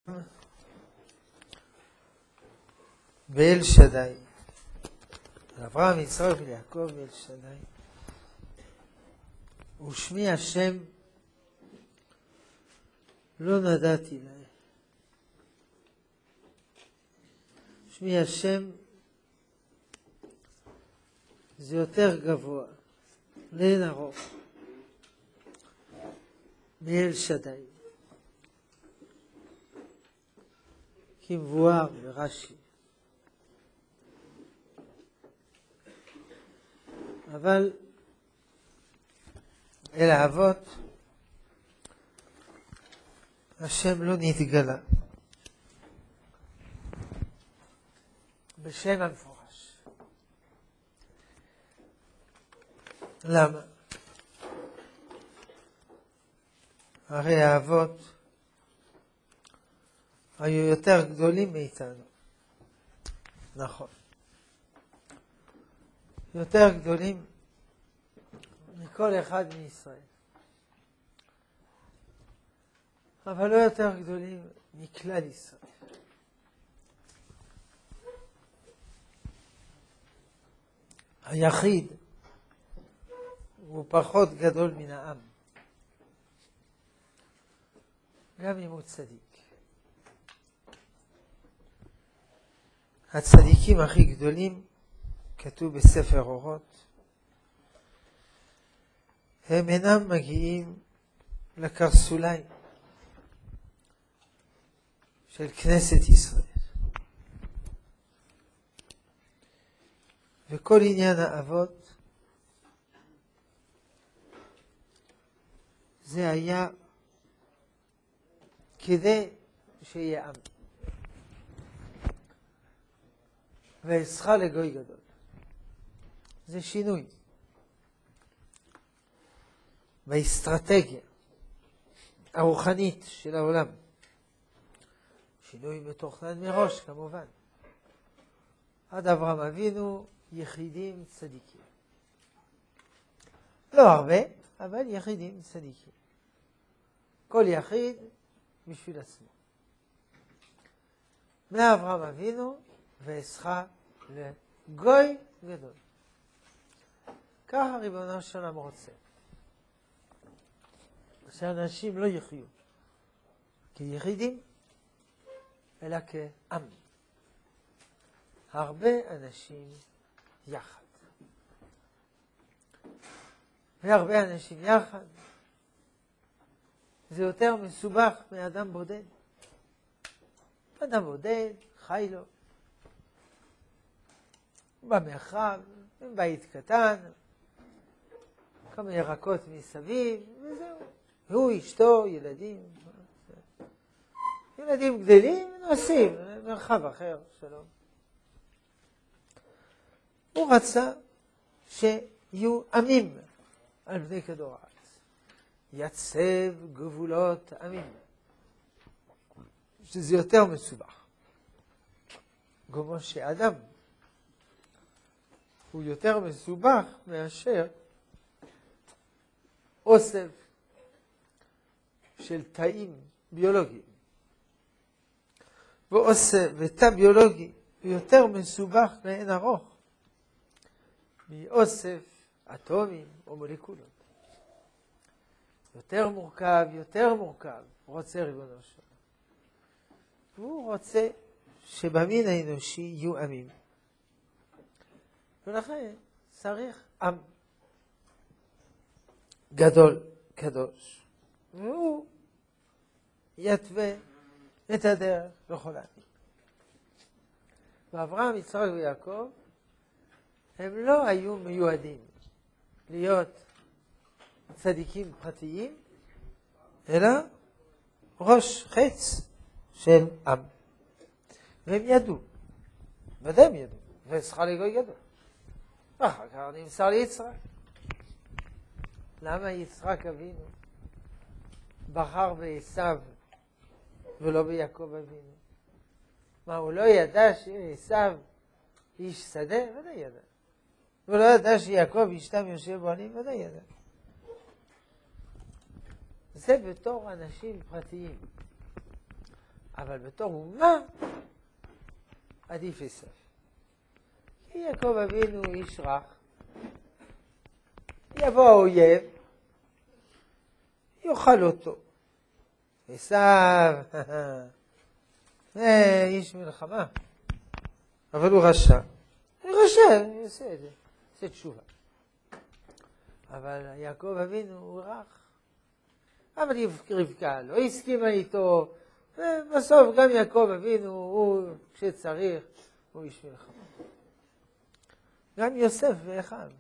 ואל שדי. אברהם, יצחק ויעקב ואל שדי. ושמי השם לא נדעתי להם. שמי השם זה יותר גבוה, לאין ארוך, מאל שדי. כמבואר ברש"י. אבל אל האבות השם לא נתגלה בשם המפורש. למה? הרי האבות היו יותר גדולים מאיתנו. נכון. יותר גדולים מכל אחד מישראל. אבל לא יותר גדולים מכלל ישראל. היחיד הוא פחות גדול מן העם. גם אם הוא צדיק. הצדיקים הכי גדולים, כתוב בספר אורות, הם אינם מגיעים לקרסוליים של כנסת ישראל. וכל עניין האבות זה היה כדי שיהיה עם. ואעשך לגוי גדול. זה שינוי באסטרטגיה הרוחנית של העולם. שינוי מתוכנן מראש כמובן. עד אברהם אבינו יחידים צדיקים. לא הרבה, אבל יחידים צדיקים. כל יחיד בשביל עצמו. מאברהם אבינו ואעשך לגוי גדול. ככה ריבונו של עולם רוצה. שאנשים לא יחיו כיחידים, אלא כעם. הרבה אנשים יחד. והרבה אנשים יחד זה יותר מסובך מאדם בודד. אדם בודד חי לו במרחב, בבית קטן, כמה ירקות מסביב, וזהו. הוא, אשתו, ילדים. ילדים גדלים, נוסעים, מרחב אחר, שלום. הוא רצה שיהיו עמים על בני כדור הארץ. יצב גבולות עמים. שזה יותר מסובך. כמו שאדם הוא יותר מסובך מאשר אוסף של תאים ביולוגיים. ותא ביולוגי הוא יותר מסובך לאין ארוך מאוסף אטומים או מולקולות. יותר מורכב, רוצה ריבונו של עולם. והוא רוצה שבמין האנושי יהיו עמים. ולכן צריך עם גדול, קדוש. והוא יתווה את הדרך לכל העמים. ואברהם, יצחק ויעקב הם לא היו מיועדים להיות צדיקים פרטיים, אלא ראש חץ של עם. והם ידעו, ודאי הם ידעו, ואעשך לגוי גדול. ואחר כך נמסר ליצחק. למה יצחק אבינו בחר בעשיו ולא ביעקב אבינו? מה, הוא לא ידע שעשיו איש שדה? ודאי ידע. הוא לא ידע שיעקב אשתם יושב בונים? ודאי ידע. זה בתור אנשים פרטיים. אבל בתור אומה, עדיף עשיו. כי יעקב אבינו איש רך. יבוא האויב, יאכל אותו. עשיו, איש מלחמה. אבל הוא רשע. הוא רשע, אני עושה את זה. עושה תשובה. אבל יעקב אבינו הוא רך. אבל רבקה לא הסכימה איתו. ובסוף גם יעקב אבינו, הוא כשצריך, הוא איש מלחמה. גם יוסף ואחיו.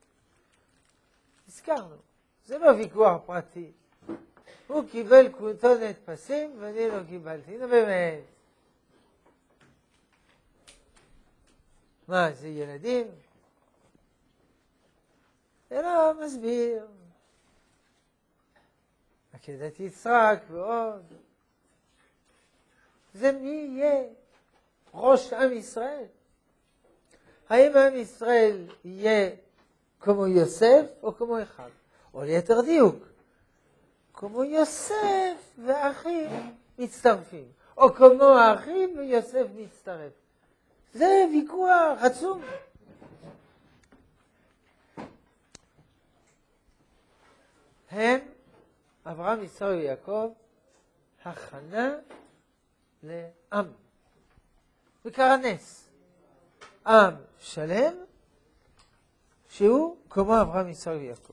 הזכרנו. זה לא ויכוח פרטי. הוא קיבל כותונת פסים ואני לא קיבלתי. הנה באמת. מה, זה ילדים? זה לא מסביר. עקדת יצחק ועוד. זה מי יהיה ראש עם ישראל? האם עם ישראל יהיה כמו יוסף או כמו אחיו? או ליתר דיוק, כמו יוסף ואחיו מצטרפים. או כמו האחים ויוסף מצטרף. זה ויכוח עצום. הם, אברהם, יצחק ויעקב, הכנה לעם. וקרה נס. עם שלם, שהוא כמו אברהם, יצחק ויעקב.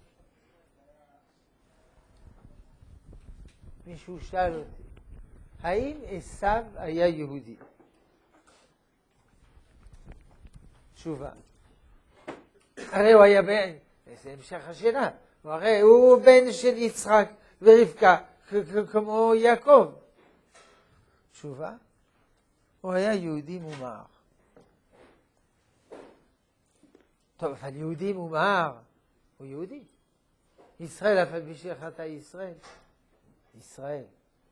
מישהו שאל אותי, האם עשיו היה יהודי? תשובה. הרי הוא היה בן, זה המשך השאלה. הרי הוא בן של יצחק ורבקה, כמו יעקב. תשובה, הוא היה יהודי מומר. טוב, אבל יהודי מומר, הוא יהודי. ישראל, אף על פי שחטא ישראל. ישראל.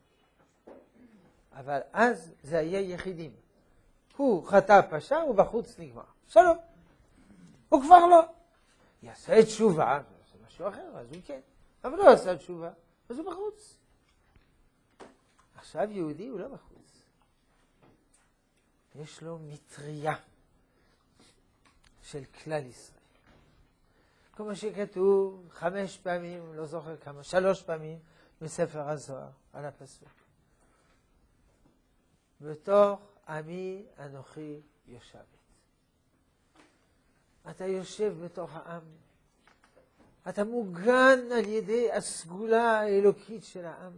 אבל אז זה היה יחידים. הוא חטא פשע, הוא בחוץ נגמר. שלום. הוא כבר לא. יעשה תשובה, זה משהו אחר, אז הוא כן. אבל לא עשה תשובה, אז הוא בחוץ. עכשיו יהודי הוא לא בחוץ. יש לו מטריה של כלל ישראל. כמו שכתוב 5 פעמים, לא זוכר כמה, 3 פעמים, בספר הזוהר, על הפסוק. בתוך עמי אנוכי יושבת. אתה יושב בתוך העם. אתה מוגן על ידי הסגולה האלוקית של העם.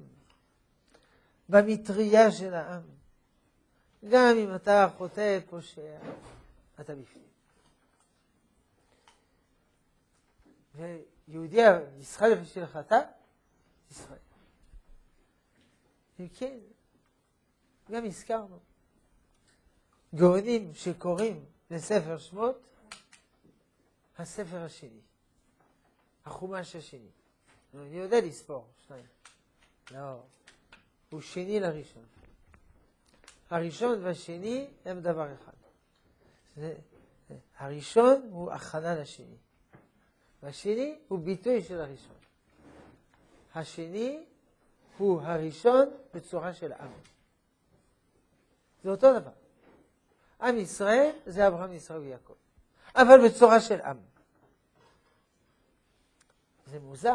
במטריה של העם. גם אם אתה חוטא פושע, אתה בפנים. ויהודי ישראל של חטא, ישראל. וכן, גם הזכרנו. גאונים שקוראים לספר שמות, הספר השני. החומש השני. אני יודע לספור, 2. לא. הוא שני לראשון. הראשון והשני הם דבר אחד. הראשון הוא הכנה לשני. והשני הוא ביטוי של הראשון. השני הוא הראשון בצורה של עם. זה אותו דבר. עם ישראל זה אברהם, יצחק ויעקב. אבל בצורה של עם. זה מוזר.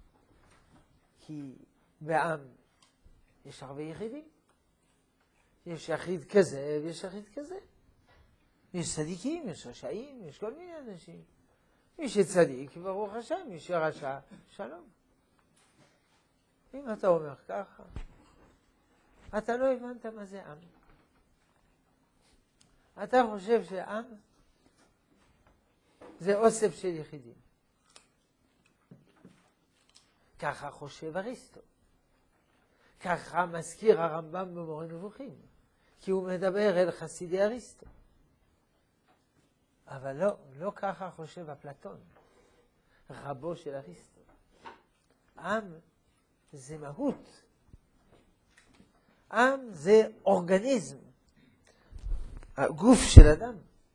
כי בעם יש הרבה יחידים. יש יחיד כזה ויש יחיד כזה. יש צדיקים, יש רשעים, יש כל מיני אנשים. מי שצדיק, ברוך השם, מי שרשע, שלום. אם אתה אומר ככה, אתה לא הבנת מה זה עם. אתה חושב שעם זה אוסף של יחידים. ככה חושב אריסטו. ככה מזכיר הרמב"ם במורה נבוכים. כי הוא מדבר אל חסידי אריסטו. אבל לא ככה חושב אפלטון, רבו של אריסטו. עם זה מהות. עם זה אורגניזם. הגוף של אדם.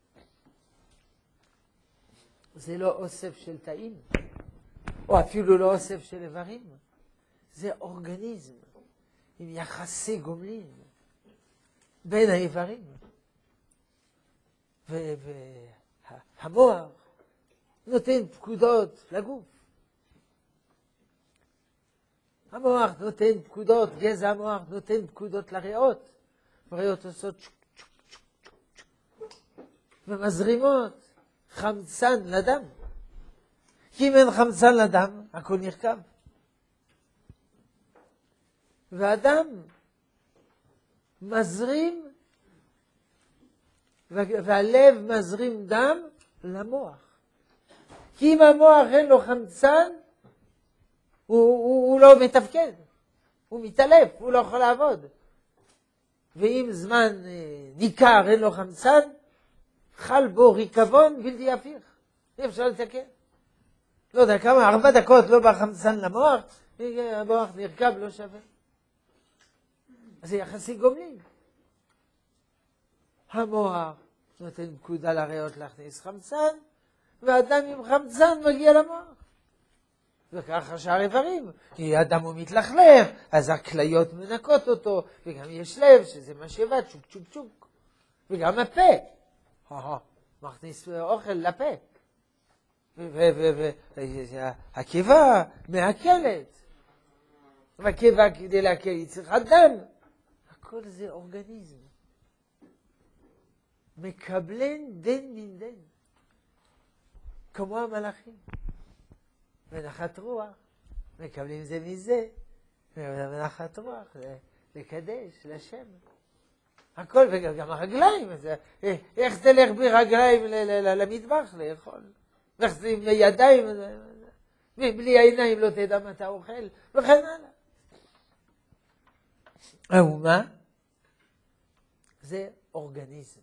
זה לא אוסף של תאים, או אפילו לא אוסף של איברים. זה אורגניזם עם יחסי גומלין. בין האיברים. והמוח נותן פקודות לגוף. המוח נותן פקודות, גזע המוח נותן פקודות לריאות. הריאות עושות צ'וק צ'וק צ'וק צ'וק צ'וק ומזרימות חמצן לדם. כי אם אין חמצן לדם, הכל נרקב. והדם מזרים, והלב מזרים דם למוח. כי אם המוח אין לו חמצן, הוא לא מתפקד, הוא מתעלף, הוא לא יכול לעבוד. ואם זמן ניכר אין לו חמצן, חל בו ריקבון בלתי הפיך. אי אפשר לתקן. לא יודע כמה, 4 דקות לא בא חמצן למוח, המוח נרקב לא שווה. אז זה יחסי גומלין. המוח נותן פקודה לריאות להכניס חמצן, והאדם עם חמצן מגיע למוח. וככה שאר איברים, כי האדם הוא מתלכלך, אז הכליות מנקות אותו, וגם יש לב, שזה משאבה, צ'וק צ'וק צ'וק. וגם הפה, מכניס אוכל לפה. והקיבה מעכלת. והקיבה כדי להקל היא צריכה דם. הכל זה אורגניזם. מקבלן דן מן דן. כמו המלאכים. ונחת רוח. מקבלים זה מזה. ונחת רוח. לקדש, לשם. הכל, וגם הרגליים. איך תלך ברגליים למטבח לאכול? ואיך זה עם ידיים? בלי העיניים לא תדע מה אתה אוכל. וכן הלאה. האומה זה אורגניזם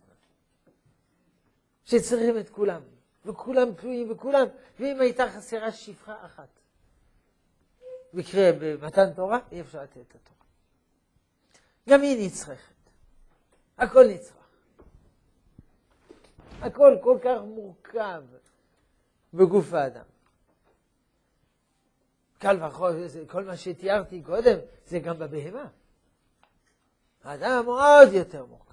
שצריכים את כולם, וכולם תלויים בכולם, ואם הייתה חסרה שפחה אחת מקרה במתן תורה, אי אפשר לתת את התורה. גם היא נצרכת, הכל נצרך, הכל כל כך מורכב בגוף האדם. קל וחומר, כל מה שתיארתי קודם זה גם בבהמה. האדם עוד יותר מורכב.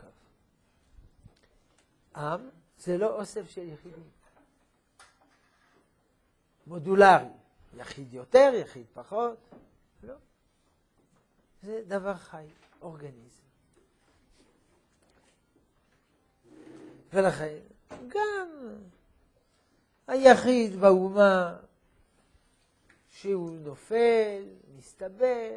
עם זה לא אוסף של יחידים. מודולרי. יחיד יותר, יחיד פחות. לא. זה דבר חי, אורגניזם. ולכן, גם היחיד באומה שהוא נופל, מסתבר,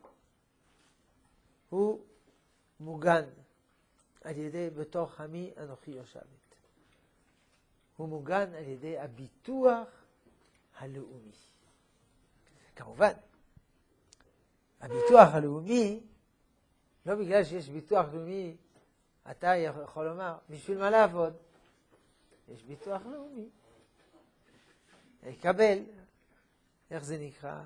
הוא מוגן על ידי בתוך עמי אנוכי יושבת. הוא מוגן על ידי הביטוח הלאומי. כמובן, הביטוח הלאומי, לא בגלל שיש ביטוח לאומי, אתה יכול לומר, בשביל מה לעבוד? יש ביטוח לאומי. יקבל, איך זה נקרא?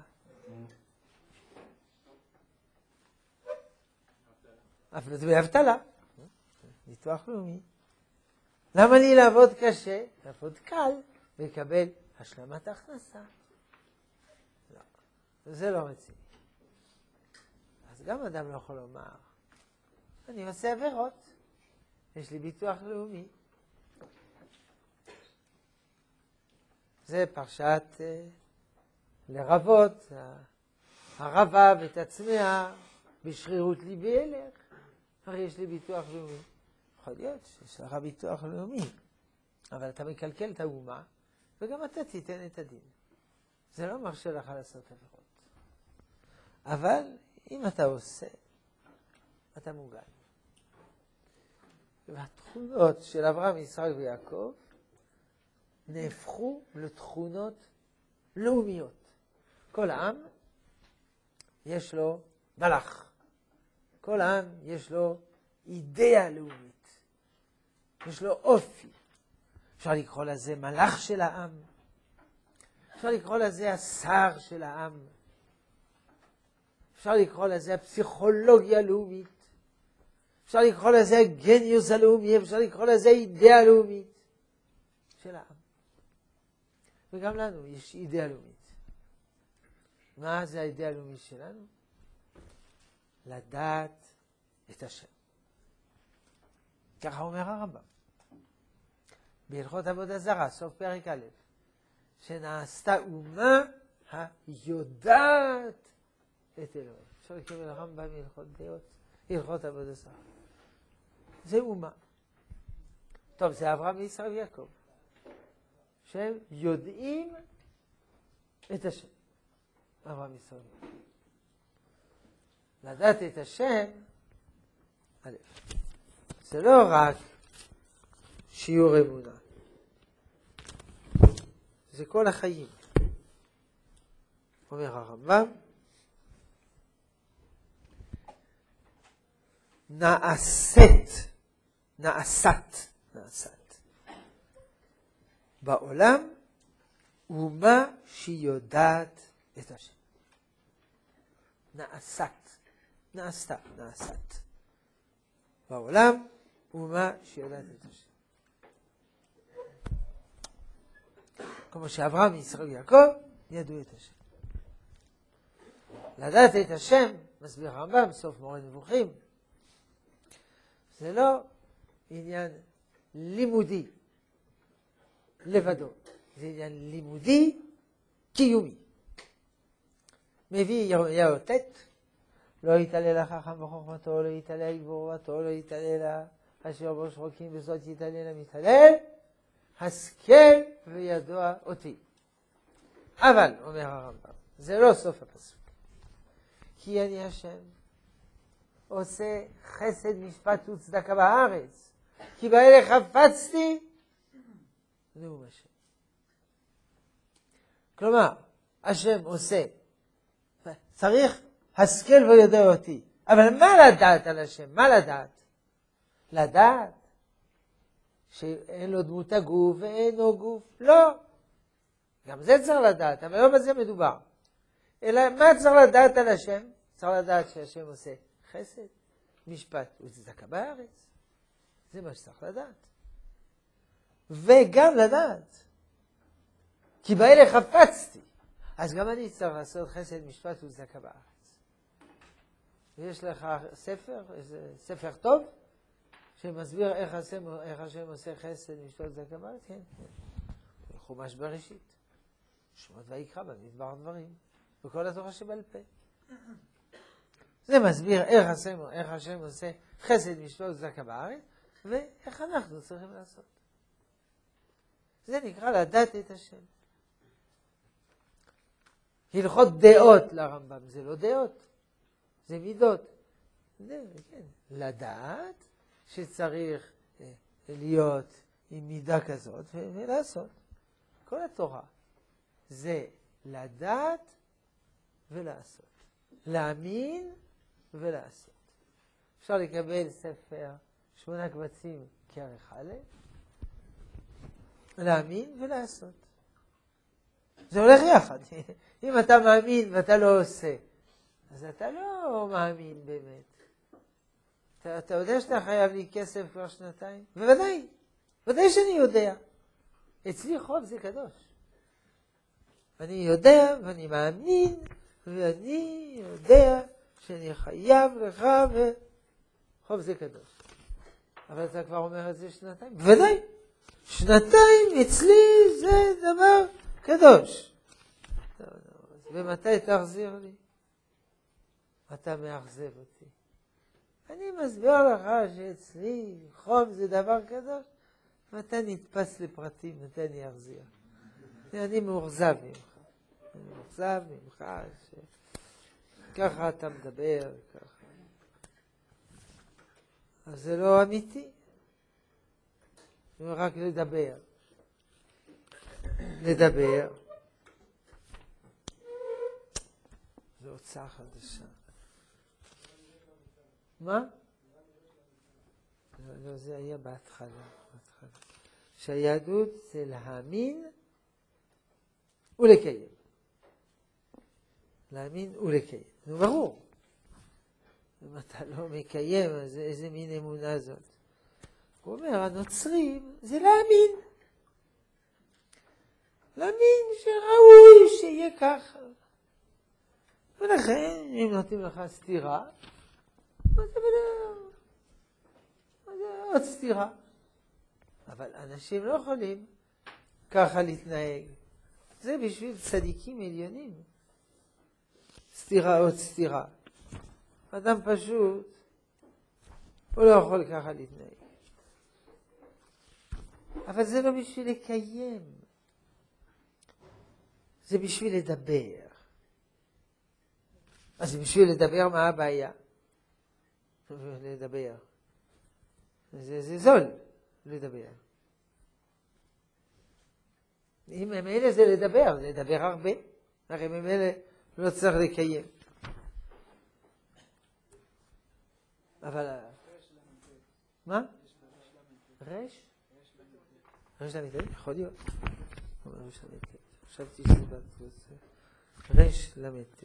אפילו דמי אבטלה. ביטוח לאומי. למה לי לעבוד קשה? לעבוד קל ולקבל השלמת הכנסה. לא, זה לא רציני. אז גם אדם לא יכול לומר, אני עושה עבירות, יש לי ביטוח לאומי. זה פרשת לרבות, הרבה ותצמח בשרירות ליבי אלך. הרי יש לי ביטוח לאומי. יכול להיות שיש לך ביטוח לאומי, אבל אתה מקלקל את האומה, וגם אתה תיתן את הדין. זה לא מרשה לך לעשות עבירות. אבל אם אתה עושה, אתה מוגן. והתכונות של אברהם, יצחק ויעקב נהפכו לתכונות לאומיות. כל עם יש לו מלאך. כל עם יש לו אידאה לאומית. יש לו אופי. אפשר לקרוא לזה מלאך של העם. אפשר לקרוא לזה השר של העם. אפשר לקרוא לזה הפסיכולוגיה הלאומית. אפשר לקרוא לזה הגניוס הלאומי. אפשר לקרוא לזה אידאה הלאומית של העם. וגם לנו יש אידאה לאומית. מה זה האידאה הלאומית שלנו? לדעת את השם. ככה אומר הרמב"ם. בהלכות עבודה זרה, סוף פרק א', שנעשתה אומה היודעת את אלוהים. אפשר לקבל הרמב"ם הלכות דעות, הלכות עבודה זרה. זה אומה. טוב, זה אברהם וישראל ויעקב, שהם יודעים את השם. אברהם וישראל. לדעת את השם, א', זה לא רק שיעור אמונה. זה כל החיים. אומר הרמב"ם, נעשת בעולם אומה שיודעת את השם. נעשתה בעולם אומה שיודעת את השם. כמו שאברהם, ישראל ויעקב ידעו את השם. לדעת את השם, מסביר הרמב"ם, סוף מורה נבוכים, זה לא עניין לימודי לבדו, זה עניין לימודי קיומי. מביא ירמיהו ט', לא יתעלל החכם בחוכמתו, לא יתעלל בגבורתו, לא יתעלל אשר בו שרוקים וזאת יתעלל המתעלל, השכל וידוע אותי. אבל, אומר הרמב"ם, זה לא סוף הפסוק. כי אני השם עושה חסד משפט וצדקה בארץ, כי באלה חפצתי נאום השם. כלומר, השם עושה, צריך השכל וידוע אותי. אבל מה לדעת על השם? מה לדעת? לדעת שאין לו דמות הגוף ואין לו גוף. לא. גם זה צריך לדעת, אבל לא בזה מדובר. אלא מה צריך לדעת על השם? צריך לדעת שהשם עושה חסד, משפט וצדקה בארץ. זה מה שצריך לדעת. וגם לדעת, כי באלה חפצתי, אז גם אני צריך לעשות חסד, משפט וצדקה בארץ. ויש לך ספר, איזה ספר טוב, שמסביר איך השם עושה חסד, משפט וצדקה בארץ? כן. חומש בראשית. שמות ויקרא במדבר דברים. וכל התורה שבעל פה. זה מסביר איך השם עושה חסד, משפט וצדקה בארץ, ואיך אנחנו צריכים לעשות. זה נקרא לדעת את השם. הלכות דעות לרמב"ם, זה לא דעות, זה מידות. זה, כן. לדעת שצריך להיות עם מידה כזאת ולעשות. כל התורה זה לדעת ולעשות. להאמין ולעשות. אפשר לקבל ספר 8 קבצים כערך א', להאמין ולעשות. זה הולך יחד. אם אתה מאמין ואתה לא עושה, אז אתה לא מאמין באמת. אתה יודע שאתה חייב לי כסף כבר 2? בוודאי. ודאי שאני יודע. אצלי חוב זה קדוש. אני יודע ואני מאמין ואני יודע שאני חייב לך וחוב זה קדוש. אבל אתה כבר אומר את זה 2? בוודאי. 2 אצלי זה דבר קדוש. ומתי תחזיר לי? אתה מאכזב אותי. אני מסביר לך שאצלי חוב זה דבר קדוש, ואתה נתפס לפרטים, מתי אני אחזיר. אני מאוכזב ממך. אני מאוכזב ממך ככה אתה מדבר, ככה. אז זה לא אמיתי. זה רק לדבר. לדבר. זו הוצאה חדשה. מה? לא, זה היה בהתחלה. שהיהדות זה להאמין ולקיים. להאמין ולקיים. זה ברור. אם אתה לא מקיים, אז איזה מין אמונה זאת? הוא אומר, הנוצרים זה להאמין. להאמין שראוי שיהיה ככה. ולכן, אם נותנים לך סתירה, עוד סתירה. אבל אנשים לא יכולים ככה להתנהג. זה בשביל צדיקים עליונים. סתירה עוד סתירה. אדם פשוט, הוא לא יכול ככה להתנהג. אבל זה לא בשביל לקיים. זה בשביל לדבר. אז בשביל לדבר מה הבעיה? לדבר. זה זול, לדבר. אם ממילא זה לדבר הרבה. הרי ממילא לא צריך לקיים. אבל... מה? רש? רש למיטה? יכול להיות. רש למיטה. חשבתי שזה בעצות. רש למיטה.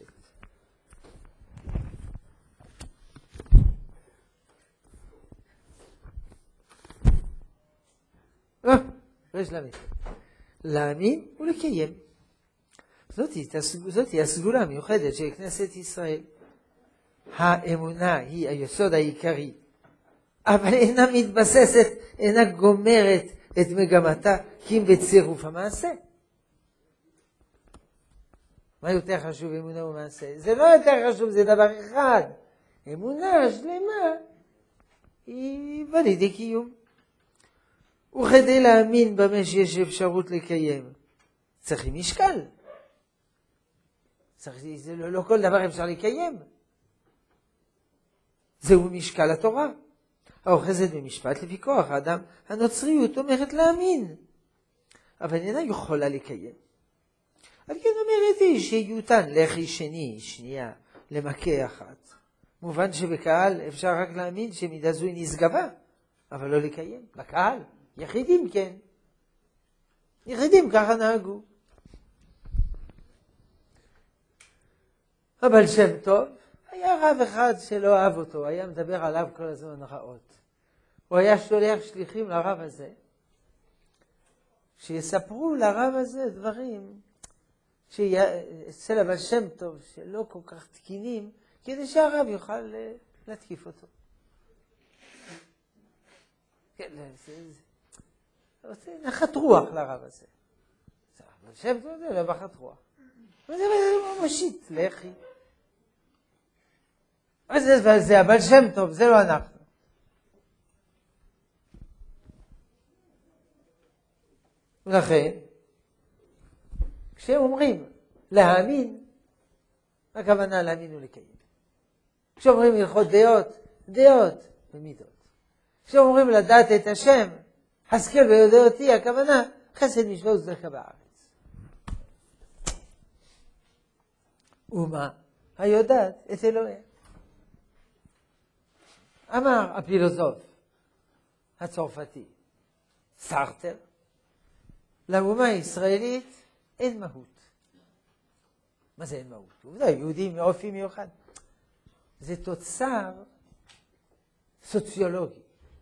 רש למיטה. להאמין ולקיים. זאת היא הסגולה המיוחדת של כנסת ישראל. האמונה היא היסוד העיקרי, אבל אינה מתבססת, אינה גומרת את מגמתה, כי אם בצירוף המעשה. מה יותר חשוב, אמונה ומעשה? זה לא יותר חשוב, זה דבר אחד. אמונה שלמה היא בלידי קיום. וכדי להאמין במה שיש אפשרות לקיים, צריכים משקל. זה לא כל דבר אפשר לקיים. זהו משקל התורה. האוחזת במשפט לפי כוח האדם, הנוצריות אומרת להאמין, אבל אינה יכולה לקיים. אבל כן אומרת היא שיותן לחי שני, שנייה, למכה אחת. מובן שבקהל אפשר רק להאמין שמידה זו היא נשגבה, אבל לא לקיים. בקהל, יחידים כן. יחידים ככה נהגו. אבל שם טוב, היה רב אחד שלא אהב אותו, היה מדבר עליו כל הזמן רעות. הוא היה שולח שליחים לרב הזה, שיספרו לרב הזה דברים שאצל הבעל שם טוב, שלא כל כך תקינים, כדי שהרב יוכל להתקיף אותו. זה נחת רוח לרב הזה. הבעל שם טוב זה לא נחת רוח. זה מושיט לחי. זה הבעל שם טוב, זה לא אנחנו. ולכן, כשהם אומרים להאמין, הכוונה להאמין ולקיים. כשאומרים הלכות דעות ומידות. כשאומרים לדעת את השם, השכל ויודע אותי, הכוונה חסד משווה וצדקה בארץ. ומה? היודעת את אלוהיה. אמר הפילוסוף הצרפתי, סארטר, לאומה הישראלית אין מהות. מה זה אין מהות? עובדה, יהודים מאופי מיוחד. זה תוצר סוציולוגי.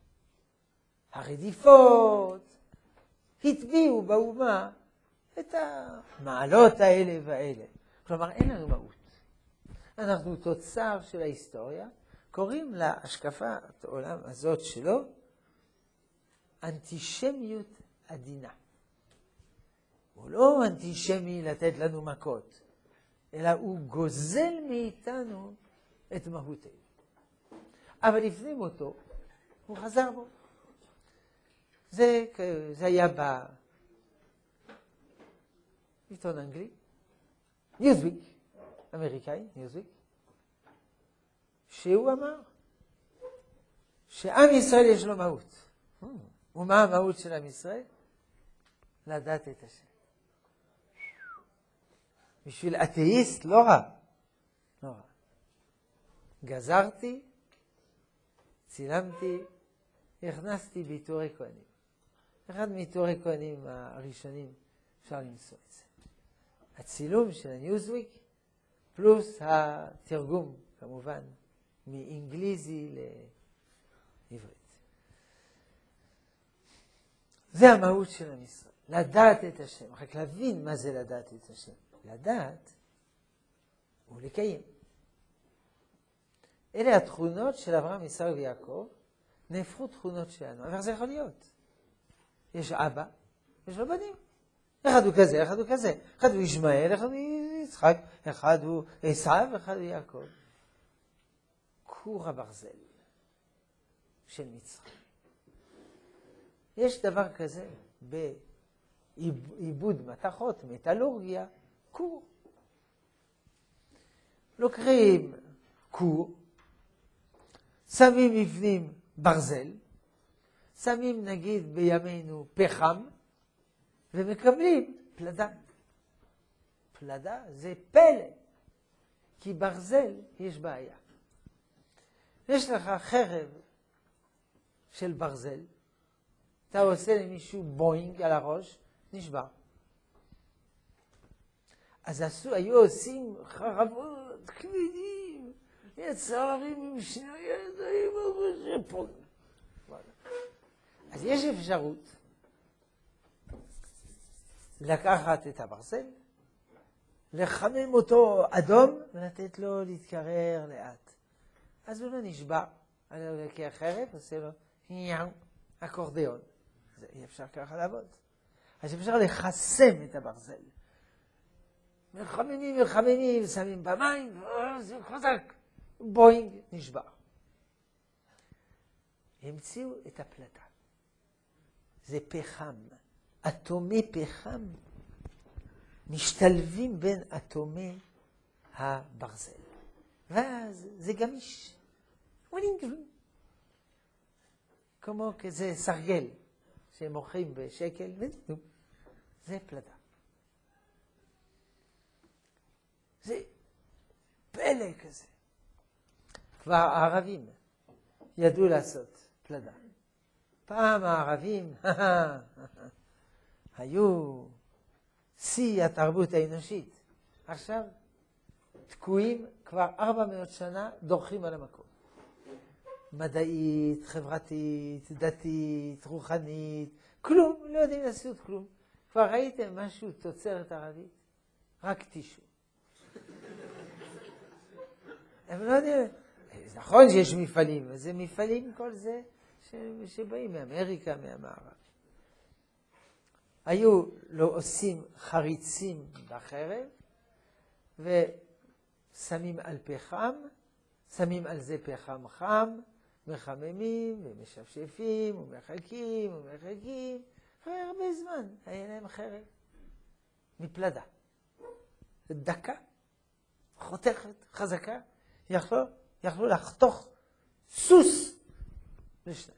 הרדיפות הטביעו באומה את המעלות האלה והאלה. כלומר, אין לנו מהות. אנחנו תוצר של ההיסטוריה, קוראים להשקפת העולם הזאת שלו אנטישמיות עדינה. הוא לא אנטישמי לתת לנו מכות, אלא הוא גוזל מאיתנו את מהותנו. אבל לפנים אותו, הוא חזר בו. זה היה בעיתון אנגלי, ניוזוויק, אמריקאי, ניוזוויק, שהוא אמר שעם ישראל יש לו מהות. ומה המהות של עם ישראל? לדעת את השם. בשביל אתאיסט לא רע. לא רע. גזרתי, צילמתי, הכנסתי בעיטורי כהנים. אחד מעיטורי כהנים הראשונים אפשר למצוא את זה. הצילום של הניוזוויק, פלוס התרגום, כמובן, מאנגליזי לעברית. זה המהות של עם ישראל. לדעת את השם. רק להבין מה זה לדעת את השם. לדעת ולקיים. אלה התכונות של אברהם, יצחק ויעקב, נהפכו תכונות שלנו. אבל זה יכול להיות. יש אבא, יש לו בנים. אחד הוא כזה, אחד הוא כזה. אחד הוא ישמעאל, אחד הוא יצחק, אחד הוא עשיו, אחד הוא יעקב. כור הברזל של מצרים. יש דבר כזה בעיבוד מתכות, מטלורגיה, כור. לוקחים כור, שמים מבנים ברזל, שמים נגיד בימינו פחם, ומקבלים פלדה. פלדה זה פלא, כי ברזל יש בעיה. יש לך חרב של ברזל, אתה עושה למישהו בוינג על הראש, נשבר. אז היו עושים חרבות כבדים, יצרים עם שני ידיים, ופה. אז יש אפשרות לקחת את הברזל, לחמם אותו אדום, ולתת לו להתקרר לאט. אז הוא לא נשבר, אני לוקח חרב, עושה לו אקורדיון. זה אי אפשר ככה לעבוד. אז אפשר לחסם את הברזל. מחממים, שמים במים, זה חזק. בוינג, נשבר. המציאו את הפלדה. זה פחם. אטומי פחם משתלבים בין אטומי הברזל. ואז זה גמיש. כמו כזה סרגל שמוכרים בשקל, זה פלדה. זה פלא כזה. כבר הערבים ידעו לעשות פלדה. פעם הערבים היו שיא התרבות האנושית. עכשיו תקועים כבר 400 שנה, דורכים על המקום. מדעית, חברתית, דתית, רוחנית, כלום, לא יודעים לעשות כלום. כבר ראיתם משהו תוצרת ערבית? רק טישו. הם לא יודעים. נכון שיש מפעלים, זה מפעלים כל זה שבאים מאמריקה, מהמערב. היו לא עושים חריצים בחרב, ושמים על פחם, שמים על זה פחם חם, מחממים ומשפשפים ומחכים, אחרי הרבה זמן היה להם חרב מפלדה. דקה, חותכת, חזקה, יכלו לחתוך סוס לשניים.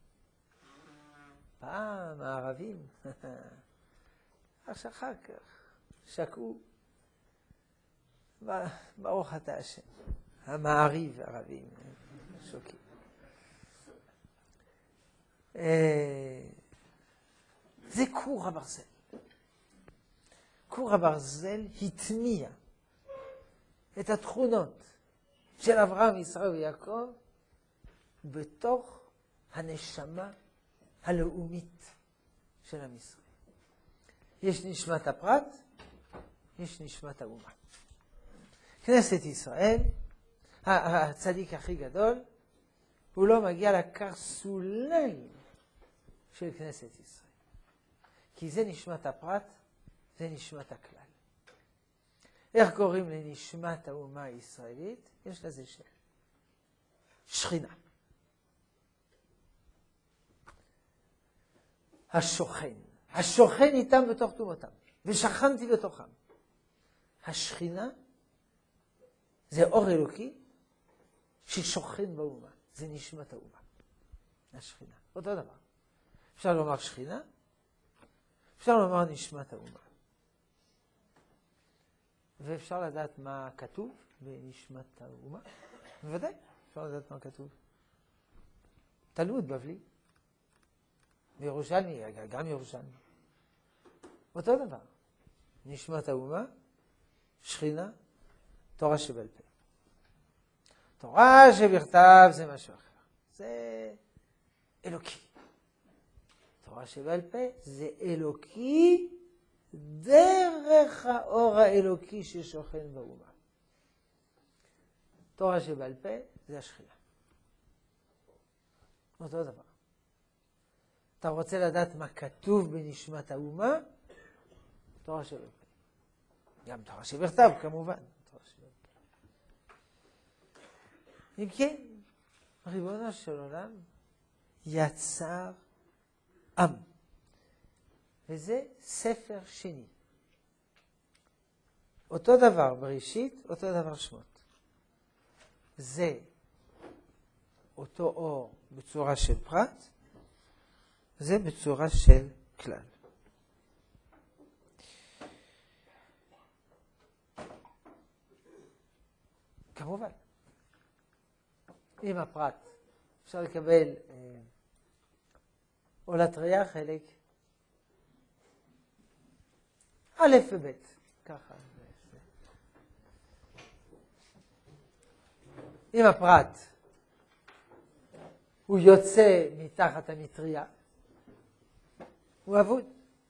פעם הערבים, אחר כך שקעו, ברוך אתה השם, המעריב ערבים, שוקים. זה כור הברזל. כור הברזל התניע את התכונות של אברהם, ישראל ויעקב בתוך הנשמה הלאומית של עם ישראל. יש נשמת הפרט, יש נשמת האומה. כנסת ישראל, הצדיק הכי גדול, הוא לא מגיע לקרסוליים של כנסת ישראל. כי זה נשמת הפרט, זה נשמת הכלל. איך קוראים לנשמת האומה הישראלית? יש לזה שם. שכינה. השוכן. השוכן איתם בתוך תומותם. ושכנתי בתוכם. השכינה זה אור אלוקי ששוכן באומה. זה נשמת האומה. השכינה. אותו דבר. אפשר לומר שכינה, אפשר לומר נשמת האומה. ואפשר לדעת מה כתוב בנשמת האומה. בוודאי, אפשר לדעת מה כתוב. תלמוד בבלי. בירושלמי, גם ירושלמי. אותו דבר. נשמת האומה, שכינה, תורה שבעל פה. תורה שבכתב זה משהו אחר. זה אלוקי. תורה שבעל פה זה אלוקי דרך האור האלוקי ששוכן באומה. תורה שבעל פה זה השכינה. אותו דבר. אתה רוצה לדעת מה כתוב בנשמת האומה? תורה שבעל פה. גם תורה שבכתב, כמובן. אם כן, ריבונו של עולם יצר עם. וזה ספר שני. אותו דבר בראשית, אותו דבר שמות. זה אותו אור בצורה של פרט, זה בצורה של כלל. כמובן, עם הפרט אפשר לקבל עולת ראייה חלק א' וב', ככה. עם הפרט הוא יוצא מתחת המטריה, הוא אבוד.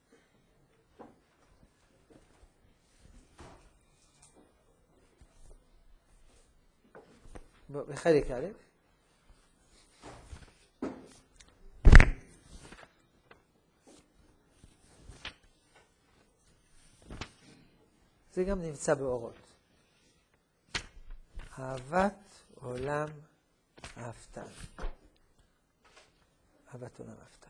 בחלק א', זה גם נמצא באורות. אהבת עולם אהבתן. אהבת עולם אהבתן.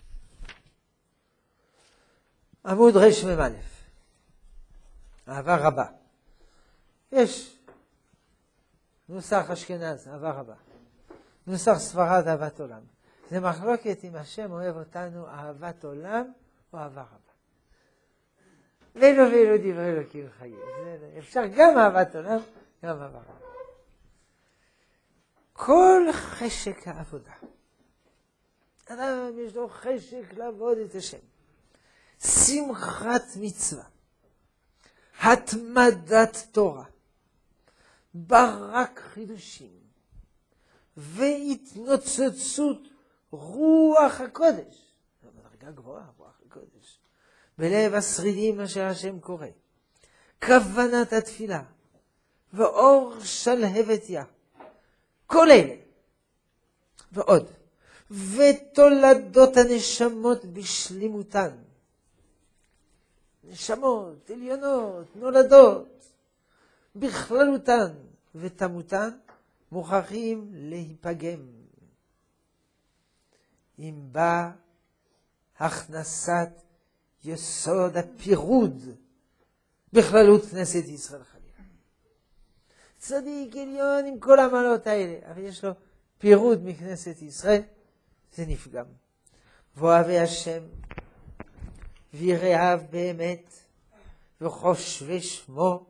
עמוד רמ"א. אהבה רבה. יש נוסח אשכנז, אהבה רבה. נוסח ספרד, אהבת עולם. זה מחלוקת אם השם אוהב אותנו אהבת עולם או אהבה רבה. ואלו דברי אלוקים חיים. אפשר גם אהבת עולם, גם אהבה רבה. כל חשק העבודה. אדם יש לו חשק לעבוד את השם. שמחת מצווה. התמדת תורה. ברק חידושים. והתנוצצות רוח הקודש. זו מדרגה גבוהה, רוח הקודש. בלב השרידים אשר השם קורא. כוונת התפילה. ואור שלהבת יה. כל אלה. ועוד. ותולדות הנשמות בשלימותן. נשמות, עליונות, נולדות. בכללותן ותמותן מוכרחים להיפגם. אם בא הכנסת יסוד הפירוד בכללות כנסת ישראל חלילה. צדיק עליון עם כל המעלות האלה, אבל יש לו פירוד מכנסת ישראל, זה נפגם. ואוהבי השם ויראיו באמת וחושבי שמו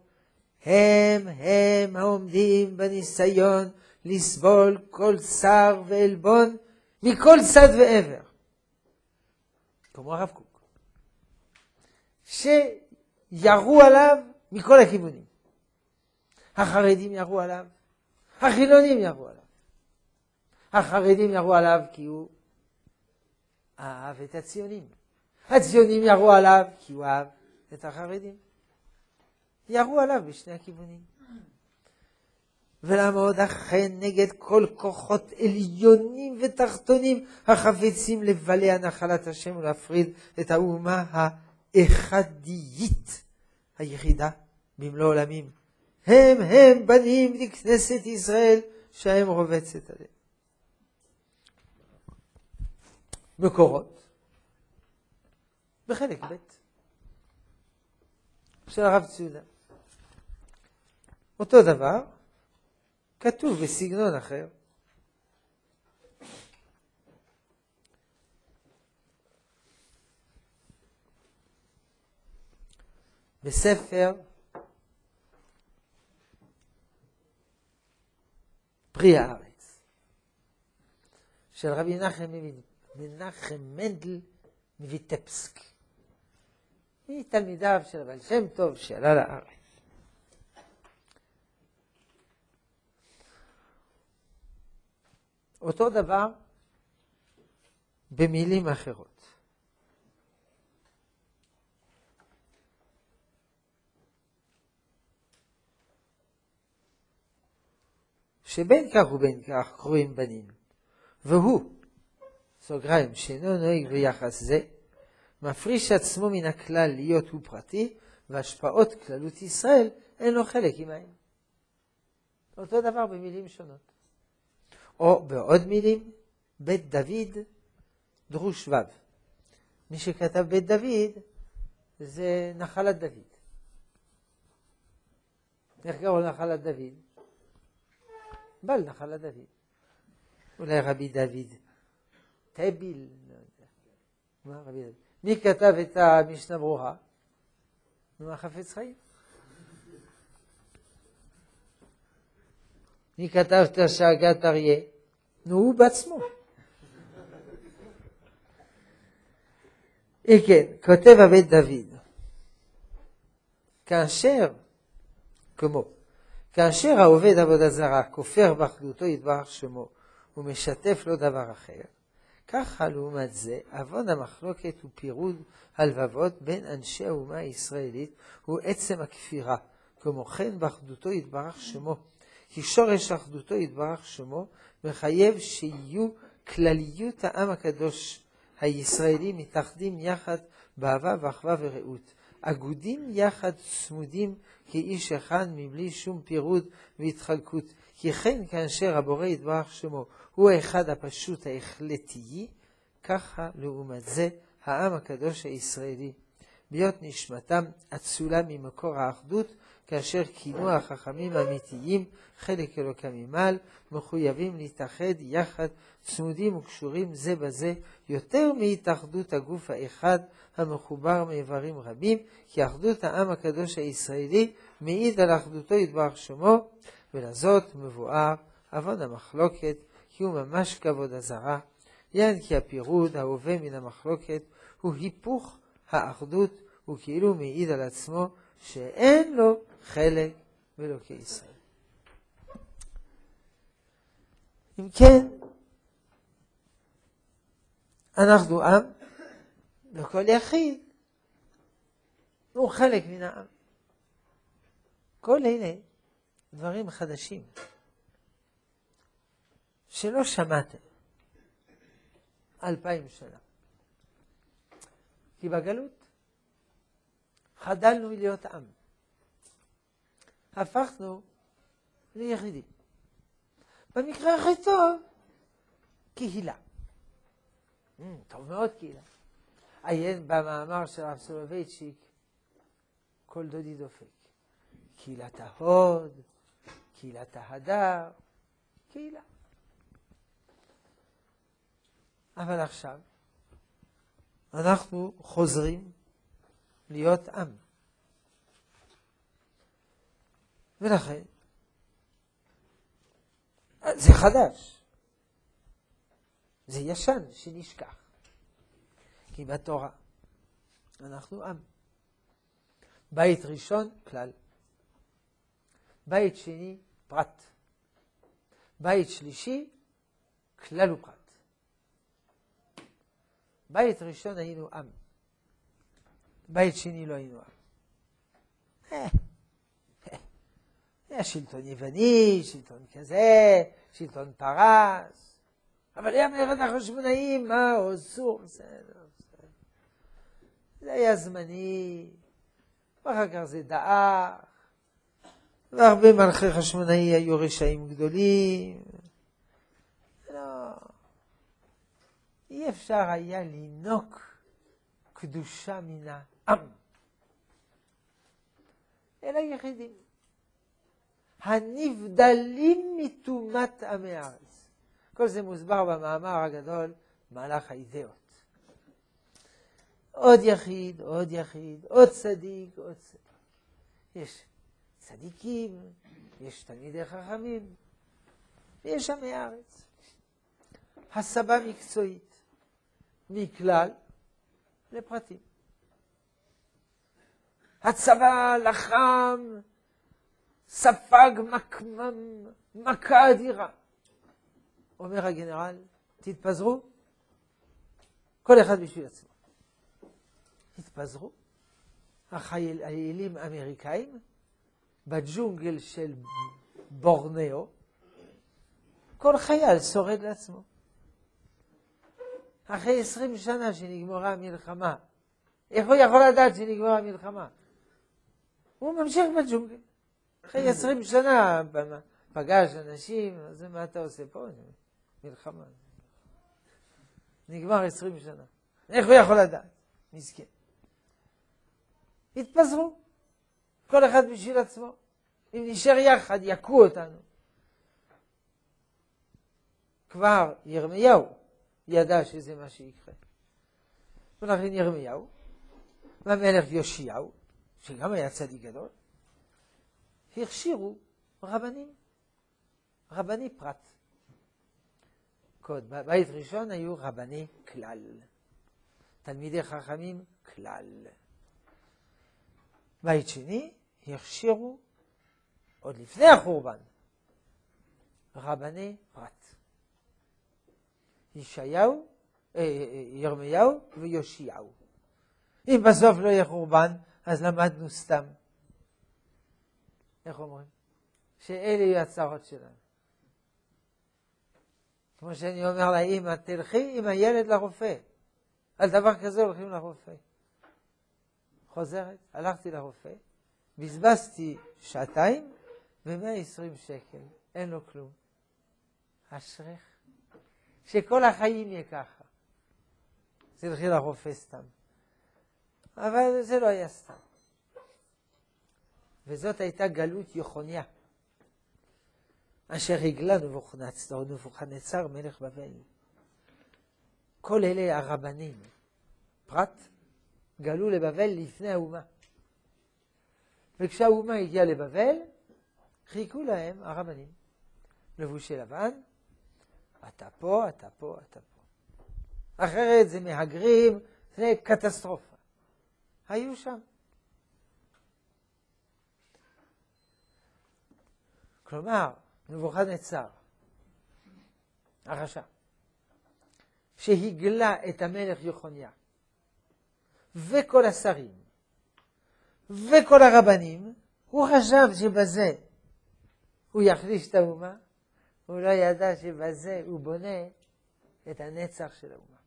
הם העומדים בניסיון לסבול כל צער ועלבון מכל צד ועבר. כמו הרב קוק. שירו עליו מכל הכיוונים. החרדים ירו עליו, החילונים ירו עליו. החרדים ירו עליו כי הוא אהב את הציונים. הציונים ירו עליו כי הוא אהב את החרדים. ירו עליו בשני הכיוונים. ולעמוד אכן נגד כל כוחות עליונים ותחתונים החפצים לבלע נחלת השם ולהפריד את האומה האחדית היחידה במלוא עולמים. הם בנים לכנסת ישראל שהם רובצת עליהם. מקורות בחלק ב' של הרב ציודה. אותו דבר כתוב בסגנון אחר. בספר פרי הארץ של רבי מנחם מנדל מויטבסק, מתלמידיו של בעל שם טוב שעלה לארץ. אותו דבר במילים אחרות. שבין כך ובין כך קרואים בנים, והוא סוגריים, שאינו נוהג ביחס זה, מפריש עצמו מן הכלל להיות הוא פרטי, והשפעות כללות ישראל אין לו חלק עמהם. אותו דבר במילים שונות. או בעוד מילים, בית דוד, דרוש ו'. מי שכתב בית דוד, זה נחלת דוד. איך קראו נחלת דוד? בעל נחלת דוד. אולי רבי דוד. טביל. מה רבי דוד? מי כתב את המשנה ברורה? נו, החפץ חיים. מי כתב את השאגת אריה? נו, הוא בעצמו. כן, כותב הבית דוד. כאשר העובד עבודה זרה כופר באחדותו יתברך שמו ומשתף לו דבר אחר, ככה לעומת זה עוון המחלוקת ופירוד הלבבות בין אנשי האומה הישראלית הוא עצם הכפירה, כמו כן באחדותו יתברך שמו, כי שורש אחדותו יתברך שמו מחייב שיהיו כלליות העם הקדוש הישראלי מתאחדים יחד באהבה ואחווה ורעות, אגודים יחד צמודים כאיש אחד מבלי שום פירוד והתחלקות, כי כן כאשר הבורא יתברך שמו הוא האחד הפשוט ההחלטי, ככה לעומת זה העם הקדוש הישראלי, ביות נשמתם אצולה ממקור האחדות, כאשר כינו החכמים האמיתיים חלק אלוקם ממעל, מחויבים להתאחד יחד צמודים וקשורים זה בזה יותר מהתאחדות הגוף האחד המחובר מאיברים רבים, כי אחדות העם הקדוש הישראלי מעיד על אחדותו יתברך שמו, ולזאת מבואר עוון המחלוקת, כי הוא ממש כבוד הזרה, יען כי הפירוד ההווה מן המחלוקת הוא היפוך האחדות, הוא כאילו מעיד על עצמו שאין לו חלק באלוקי ישראל. אם כן, אנחנו עם, וכל יחיד הוא חלק מן העם. כל אלה דברים חדשים שלא שמעתם 2000 שנה. כי בגלות חדלנו להיות עם. הפכנו ליחידים. במקרה הכי טוב, קהילה. טוב מאוד קהילה. עיין במאמר של הרב סולובייצ'יק, כל דודי דופק. קהילת ההוד, קהילת ההדר, קהילה. אבל עכשיו, אנחנו חוזרים להיות עם. ולכן, זה חדש. זה ישן שנשכח. כי בתורה אנחנו עם. בית ראשון, כלל. בית שני, פרט. בית שלישי, כלל ופרט. בית ראשון היינו עם. בית שני לא היינו עם. היה שלטון יווני, שלטון כזה, שלטון פרס. אבל היה מלכת החשמונאים, מה, או סור, בסדר. זה היה זמני, ואחר כך זה דאח, והרבה מלכי חשמונאי היו רשעים גדולים. לא, אי אפשר היה לינוק קדושה מן העם. אלא יחידים. הנבדלים מתומת עמי הארץ. כל זה מוסבר במאמר הגדול, מהלך האידאות. עוד יחיד, עוד יחיד, עוד צדיק, עוד צדיק. יש צדיקים, יש תלמידי חכמים, ויש עמי הארץ. הסבה מקצועית, מכלל לפרטים. הצבא לחם, ספג מכה אדירה. אומר הגנרל, תתפזרו, כל אחד בשביל עצמו. תתפזרו. החיילים האמריקאים בג'ונגל של בורנאו, כל חייל שורד לעצמו. אחרי 20 שנה שנגמרה המלחמה. איך הוא יכול לדעת שנגמרה המלחמה? הוא ממשיך בג'ונגל. אחרי 20 שנה פגש אנשים, אז מה אתה עושה פה? מלחמה. נגמר 20 שנה. איך הוא יכול לדעת? מסכן. התפזרו. כל אחד בשביל עצמו. אם נשאר יחד, יקו אותנו. כבר ירמיהו ידע שזה מה שיקרה. ולכן ירמיהו, והמלך יאשיהו, שגם היה צדיק גדול, הכשירו רבנים. רבני פרט. בבית ראשון היו רבני כלל. תלמידי חכמים כלל. בית שני הכשירו, עוד לפני החורבן, רבני פרט. ירמיהו ויאשיהו. אם בסוף לא יהיה חורבן, אז למדנו סתם. איך אומרים? שאלה יהיו הצרות שלנו. כמו שאני אומר לאמא, תלכי עם הילד לרופא. על דבר כזה הולכים לרופא. חוזרת, הלכתי לרופא, בזבזתי 2 ו120 שקל. אין לו כלום. אשריך. שכל החיים יהיה ככה. תלכי לרופא סתם. אבל זה לא היה סתם. וזאת הייתה גלות יחוניה. אשר הגלה נבוכדנצר מלך בבל. כל אלה הרבנים, פרט, גלו לבבל לפני האומה. וכשהאומה הגיעה לבבל, חיכו להם הרבנים. לבושי לבן, אתה פה, אתה פה, אתה פה. אחרת זה מהגרים, זה קטסטרופה. היו שם. כלומר, נבוכדנצר, הרשע, שהגלה את המלך יחוניה, וכל השרים, וכל הרבנים, הוא חשב שבזה הוא יחליש את האומה, הוא לא ידע שבזה הוא בונה את הנצח של האומה.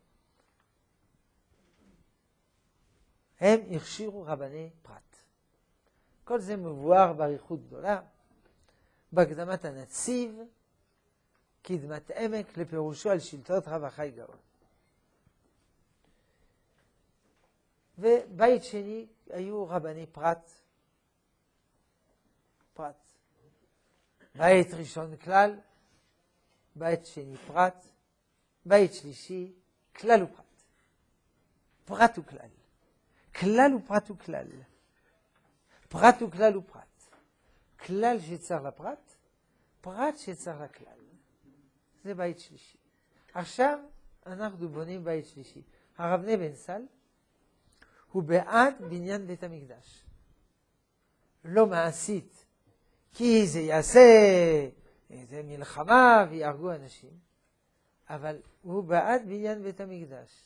הם הכשירו רבני פרט. כל זה מבואר באריכות גדולה, בהקדמת הנציב, קדמת עמק לפירושו על שלטות רב החי גאון. ובית שני היו רבני פרט. בית ראשון כלל, בית שני פרט, בית שלישי כלל ופרט. פרט וכלל. כלל ופרט וכלל. פרט וכלל ופרט. כלל שצריך לפרט, פרט שצריך לכלל. זה בית שלישי. עכשיו אנחנו בונים בית שלישי. הרב נבן סל הוא בעד בניין בית המקדש. לא מעשית, כי זה יעשה איזה מלחמה ויהרגו אנשים, אבל הוא בעד בניין בית המקדש.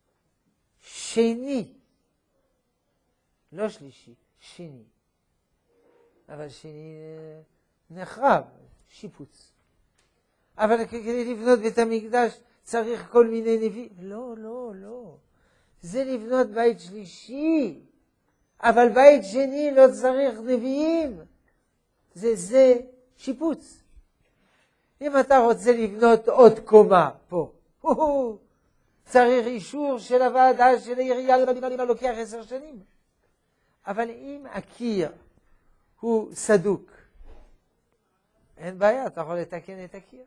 שני, לא שלישי, שני. אבל שני נחרב, שיפוץ. אבל כדי לבנות בית המקדש צריך כל מיני נביאים. לא, לא, לא. זה לבנות בית שלישי. אבל בית שני לא צריך נביאים. זה שיפוץ. אם אתה רוצה לבנות עוד קומה פה, צריך אישור של הוועדה של העירייה, לוקח 10 שנים. אבל אם הקיר הוא סדוק, אין בעיה, אתה יכול לתקן את הקיר.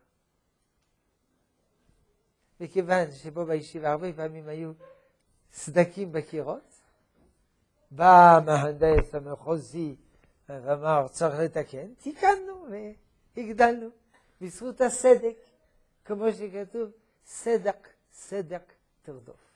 וכיוון שפה בישיבה הרבה פעמים היו סדקים בקירות, בא המהנדס המחוזי ואמר צריך לתקן, תיקנו והגדלנו בזכות הסדק, כמו שכתוב, סדק תרדוף.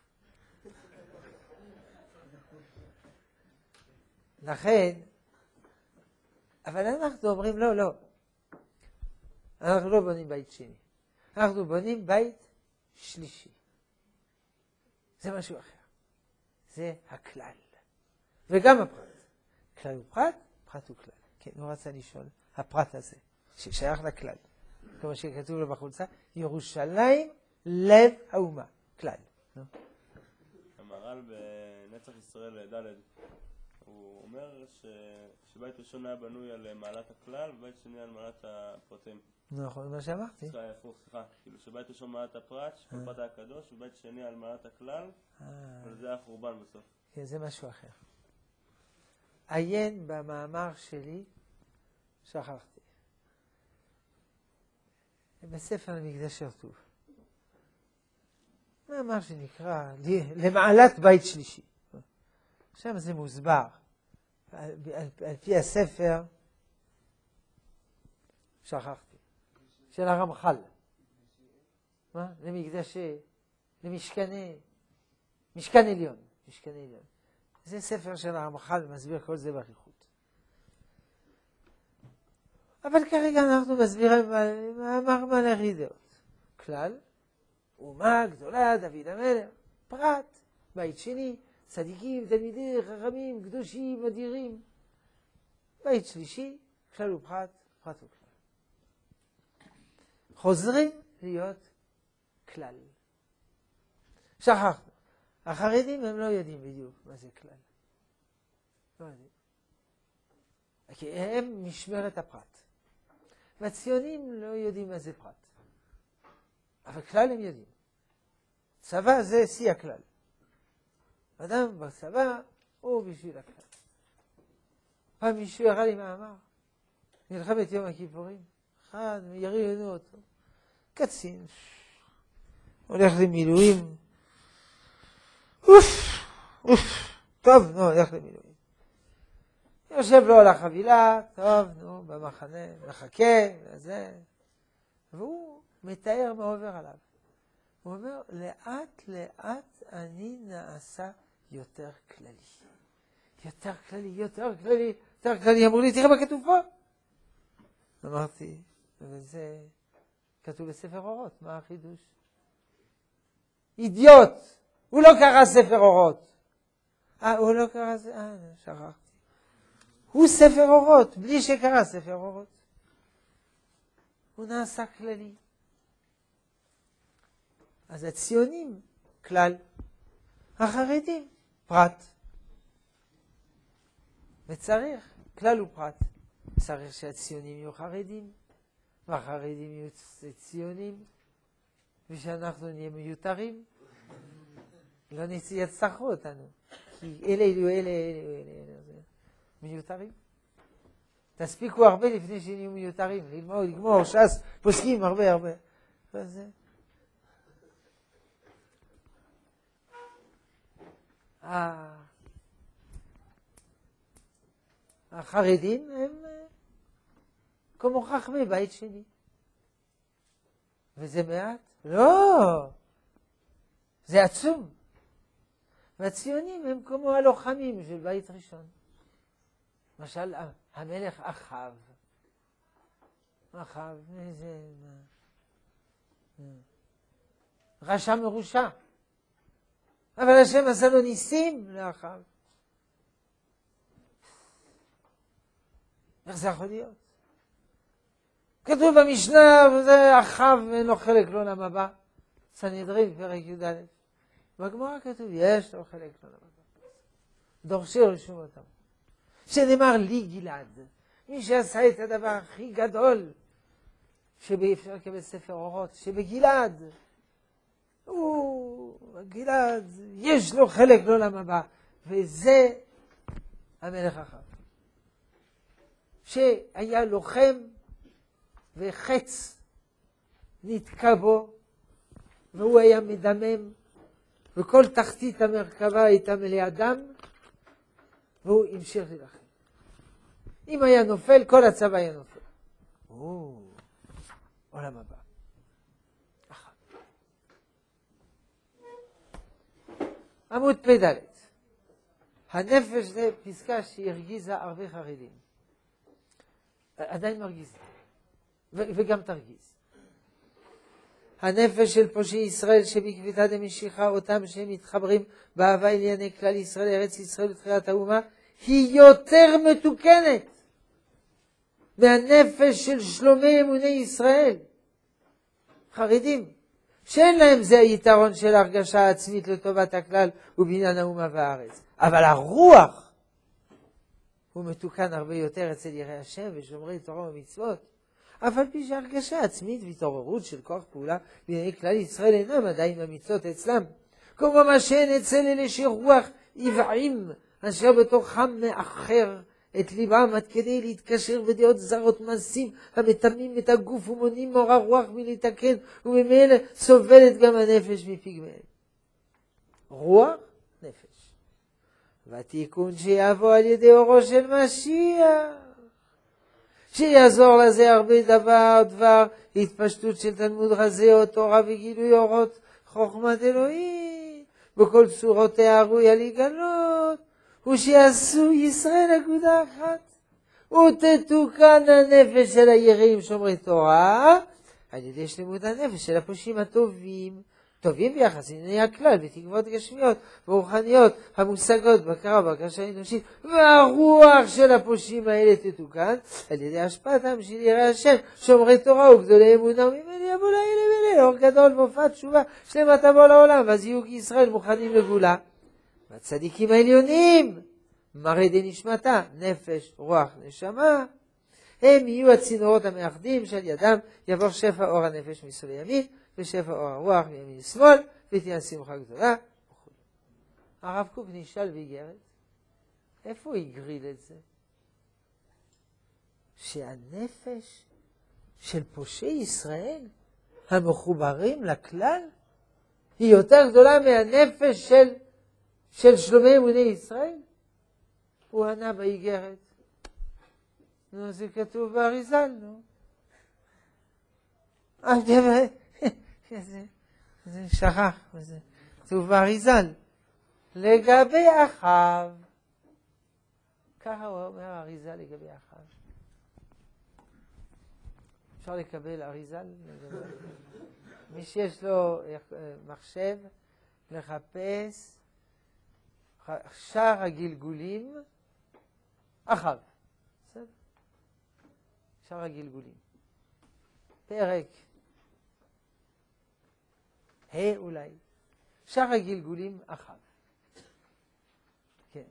לכן, אבל אנחנו אומרים לא, לא. אנחנו לא בונים בית שני. אנחנו בונים בית שלישי. זה משהו אחר. זה הכלל. וגם הפרט. כלל הוא פרט, פרט הוא כלל. כן, הוא רצה לשאול. הפרט הזה, ששייך לכלל. כמו שכתוב לו בחולצה, ירושלים לב האומה. כלל. המהר"ל בנצח ישראל ד' הוא אומר שבית ראשון היה בנוי על מעלת הכלל ובית שני על מעלת הפרטים. נכון, מה שאמרתי. סליחה, כאילו שבית ראשון מעלת הפרט, שכל פרט היה קדוש, ובית שני על מעלת הכלל, אבל זה היה חורבן בסוף. כן, זה משהו אחר. עיין במאמר שלי, שכחתי. בספר המקדש הרטוב. מאמר שנקרא למעלת בית שלישי. שם זה מוסבר. על פי הספר, שכחתי, של הרמח"ל. מה? משכן עליון. זה ספר של הרמח"ל, מסביר כל זה באריכות. אבל כרגע אנחנו מסבירים מאמר מלך ידיעות. כלל, אומה גדולה, דוד המלך, פרט, בית שני, צדיקים, תלמידים, חכמים, קדושים, אדירים. בית שלישי, כלל ופרט, פרט וכלל. חוזרים להיות כלל. שכחנו. החרדים הם לא יודעים בדיוק מה זה כלל. לא יודעים. כי הם משמרת הפרט. והציונים לא יודעים מה זה פרט. אבל כלל הם יודעים. צבא זה שיא הכלל. אדם בצבא הוא בשביל הכלל. פעם מישהו יראה לי מאמר. מלחמת יום הכיפורים. אחד, יראיינו אותו. קצין. הולך למילואים. טוב, הולך למילואים. יושב לו על החבילה, טוב, במחנה, מחכה, וזה. והוא מתאר מה עובר עליו. הוא אומר, לאט לאט אני נעשה יותר כללי. יותר כללי. אמרו לי, תראה מה כתוב פה. אמרתי, וזה כתוב בספר אורות, מה החידוש? אידיוט! הוא לא קרא ספר אורות. הוא לא קרא, שכחתי. הוא ספר אורות, בלי שקרא ספר אורות. הוא נעשה כללי. אז הציונים, כלל. החרדים, פרט. וצריך, כלל ופרט. צריך שהציונים יהיו חרדים, והחרדים יהיו ציונים, ושאנחנו נהיה מיותרים. לא יצטרכו אותנו, כי אלה מיותרים. תספיקו הרבה לפני שנהיו מיותרים, ללמוד, לגמור, ש"ס, פוסקים הרבה. וזה. החרדים הם כמו חכמי בית שני. וזה מעט? לא! זה עצום. והציונים הם כמו הלוחמים של בית ראשון. למשל, המלך אחאב. איזה... רשע מרושע. אבל השם עשה לו ניסים לאחאב. איך זה יכול להיות? כתוב במשנה, וזה אחאב ואין לו חלק לעולם הבא. סנהדרין, פרק י"א. בגמרא כתוב, יש לו חלק לעולם הבא. דורשי רשום אותם. שנאמר לי גלעד, מי שעשה את הדבר הכי גדול, שבאפשר לקבל ספר אורות, שבגלעד, גלעד, יש לו חלק לעולם הבא. וזה המלך אחאב. שהיה לוחם וחץ נתקע בו, והוא היה מדמם, וכל תחתית המרכבה הייתה מלאה דם, והוא המשיך להילחם. אם היה נופל, כל הצבא היה נופל. עולם הבא. אחת. עמוד פ"ד. הנפש זה פסקה שהרגיזה הרבה חרדים. עדיין מרגיז. וגם תרגיז. הנפש של פושעי ישראל שבקביתה דמשיכה, אותם שהם מתחברים באהבה ענייני כלל ישראל, ארץ ישראל ותחיית האומה, היא יותר מתוקנת מהנפש של שלומי אמוני ישראל. חרדים, שאין להם זה היתרון של הרגשה עצמית לטובת הכלל ובניין האומה והארץ. אבל הרוח הוא מתוקן הרבה יותר אצל יראי השם ושומרי תורה ומצוות. אבל פי שהרגשה עצמית והתעוררות של כוח פעולה בענייני כלל ישראל אינם עדיין המצוות אצלם. כמו מה שאין אצל אלה שרוח עיוועים אשר בתוכם מאחר את ליבם עד כדי להתקשר בדעות זרות מעשים המתמים את הגוף ומונים מאור הרוח מלהתקן, וממילא סובלת גם הנפש מפגמיהם. רוח, נפש. והתיקון שיבוא על ידי אורו של משיח, שיעזור לזה הרבה דבר התפשטות של תלמוד רזה או תורה וגילוי אורות חוכמת אלוהים בכל צורותיה הראויה להיגלות, ושיעשו ישראל אגודה אחת, ותתוקן הנפש של היראים שומרי תורה על ידי שלמות הנפש של הפושעים הטובים, טובים ביחס לענייני הכלל בתקוות גשמיות ורוחניות המושגות בהכרה ובהרגשה האנושית, והרוח של הפושעים האלה תתוקן על ידי השפעתם של יראי השם שומרי תורה וגדולי אמונה, וממילא יבוא לאלה ולאור גדול והופעת תשובה שלמה תבוא לעולם, ואז יהיו ישראל מוכנים לגאולה. והצדיקים העליונים, מראה דנשמתה, נפש, רוח, נשמה, הם יהיו הצינורות המאחדים שעל ידם יבוא שפע אור הנפש מסביב ימין ושפע אור הרוח מימין שמאל, ותהיה שמחה גדולה. הרב קוק נשאל באיגרת, איפה הוא הגריל את זה? שהנפש של פושעי ישראל המחוברים לכלל היא יותר גדולה מהנפש של שלומי אמוני ישראל? הוא ענה באיגרת, נו, זה כתוב באריזל, נו. זה שכח, זה כתוב באריזל. לגבי אחיו, ככה הוא אומר אריזל לגבי אחיו. אפשר לקבל אריזל? מי שיש לו מחשב, לחפש שאר הגלגולים אחיו. שאר הגלגולים. פרק אולי. שאר הגלגולים אחיו. כן.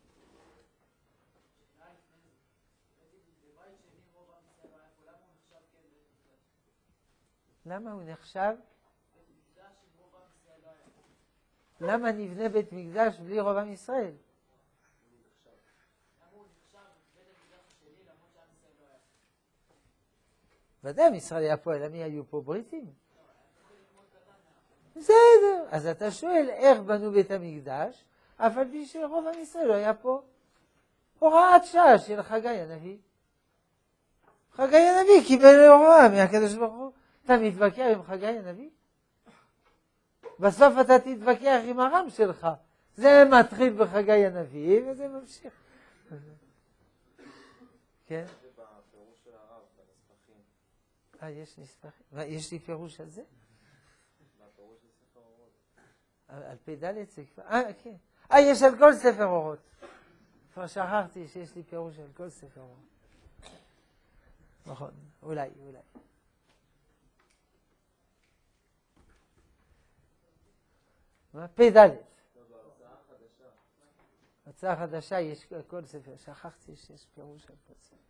למה הוא נחשב? למה נבנה בית מקדש בלי רוב עם ישראל? ודאי, עם ישראל היה פה, אלא מי היו פה? בריטים? בסדר. אז אתה שואל איך בנו בית המקדש, אבל בשביל רוב עם ישראל לא היה פה. הוראת שעה של חגי הנביא. חגי הנביא קיבל הוראה מהקדוש ברוך הוא. אתה מתווכח עם חגי הנביא? בסוף אתה תתווכח עם הרם שלך. זה מתחיל בחגי הנביא וזה ממשיך. כן? יש נספחים. יש לי פירוש על זה? על פי דלת זה כבר... כן. יש על כל ספר אורות. כבר שכחתי שיש לי פירוש על כל ספר אורות. נכון, אולי. מה? פי דלת. הצעה חדשה יש על כל ספר. שכחתי שיש פירוש על כל ספר.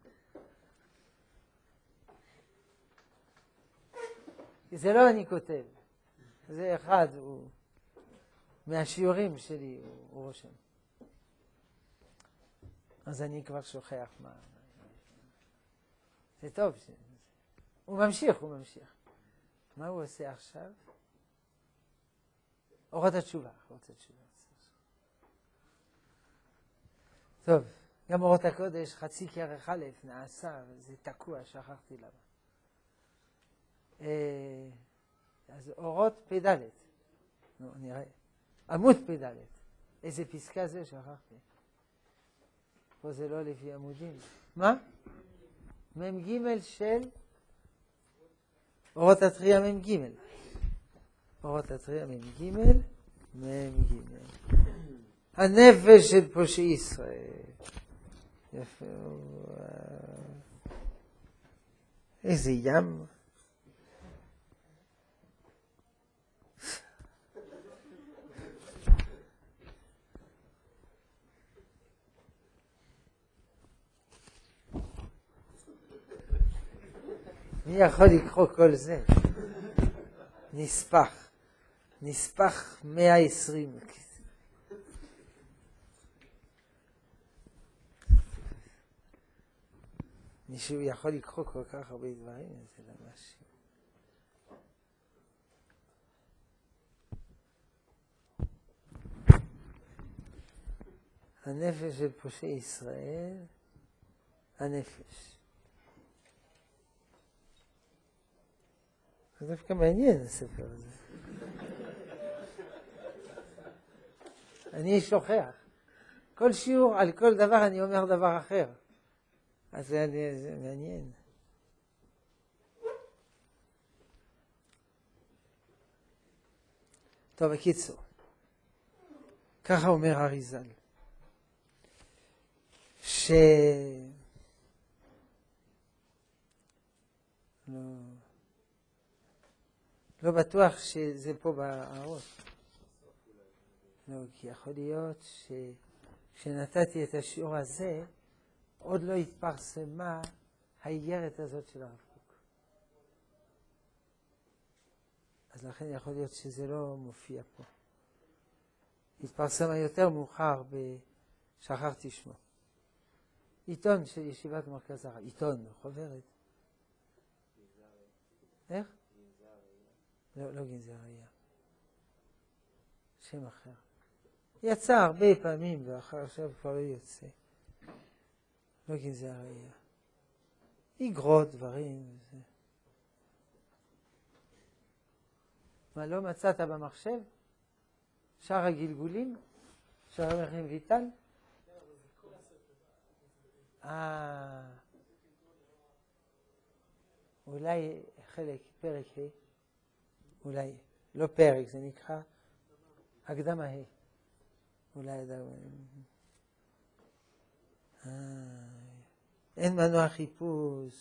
זה לא אני כותב, זה אחד, הוא מהשיעורים שלי, הוא רושם. אז אני כבר שוכח מה. זה טוב. הוא ממשיך. מה הוא עושה עכשיו? אורות התשובה. טוב, גם אורות הקודש, חצי כרך א' נעשה, וזה תקוע, שכחתי למה. אז אורות פדלת. נו, נראה. עמוד פדלת. איזה פסקה זה? שכחתי. פה זה לא לפי עמודים. מה? מ"ג של אורות התרי"ע מ"ג. אורות התרי"ע מ"ג. הנפש של פושעי ישראל. יפה. איזה ים. מי יכול לקרוא כל זה? נספח 120. מישהו יכול לקרוא כל כך הרבה דברים? זה לא משהו. הנפש של פושעי ישראל, הנפש. זה דווקא מעניין הספר הזה. אני שוכח. כל שיעור על כל דבר אני אומר דבר אחר. אז זה מעניין. טוב, בקיצור. ככה אומר אריזל. לא בטוח שזה פה בהערות. לא, כי יכול להיות שכשנתתי את השיעור הזה, עוד לא התפרסמה האיגרת הזאת של הרב קוק. אז לכן יכול להיות שזה לא מופיע פה. התפרסמה יותר מאוחר שכחתי שמו. עיתון של ישיבת מרכז הרב. עיתון, חוברת. איך? לא גנזריה. שם אחר. יצא הרבה פעמים ועכשיו כבר לא יוצא. לא גנזריה. איגרות, דברים. מה, לא מצאת במחשב? שאר הגלגולים? שאר המחים ויטל? אולי חלק, פרק ה', אולי, לא פרק, זה נקרא הקדמה ה', אולי אין מנוע חיפוש.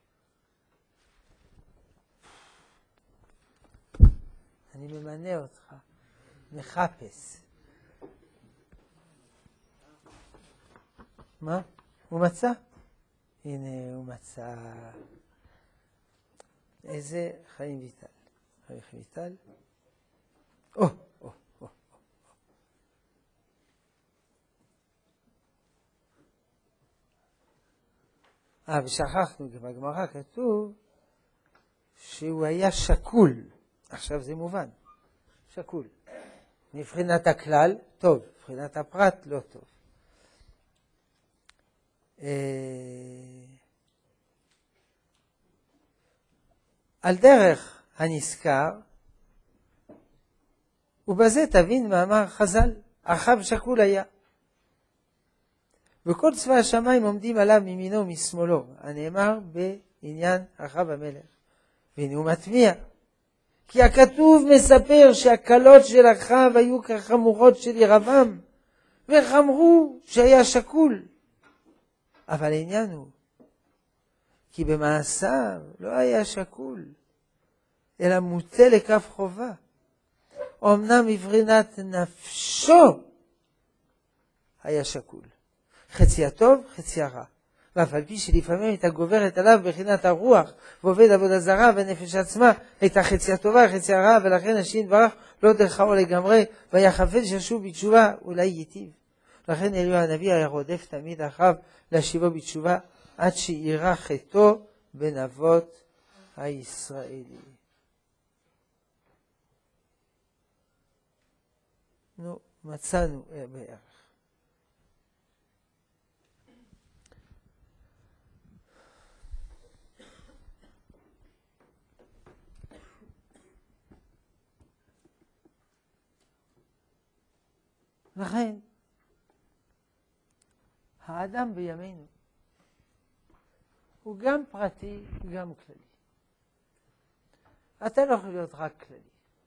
אני ממנה אותך, מחפש. מה? הוא מצא? הנה הוא מצא. איזה חיים ויטל. חיים ויטל. ושכחנו, בגמרא כתוב שהוא היה שקול. עכשיו זה מובן. שקול. מבחינת הכלל, טוב. מבחינת הפרט, לא טוב. על דרך הנזכר, ובזה תבין מאמר חז"ל, אחאב שקול היה. וכל צבא השמיים עומדים עליו מימינו ומשמאלו, הנאמר בעניין אחאב המלך. והנה הוא מטמיע. כי הכתוב מספר שהקלות של אחאב היו כחמורות של ירבעם, וחמרו שהיה שקול. אבל העניין הוא, כי במעשיו לא היה שקול, אלא מוטה לכף חובה. אמנם מבחינת נפשו היה שקול. חצי הטוב, חצי הרע. ואף על פי שלפעמים הייתה גוברת עליו בחינת הרוח, ועובד עבודה זרה, והנפש עצמה הייתה חצי הטובה, חצי הרע, ולכן השם ברך לא דרכו לגמרי, והיה חפץ ששוב בתשובה, אולי ייטיב. לכן אליהו הנביא היה רודף תמיד אחריו להשיבו בתשובה, עד שאירע חטאו בין אבות הישראלי. נו, מצאנו בערך. לכן, האדם בימינו הוא גם פרטי, גם כללי. אתה לא יכול להיות רק כללי.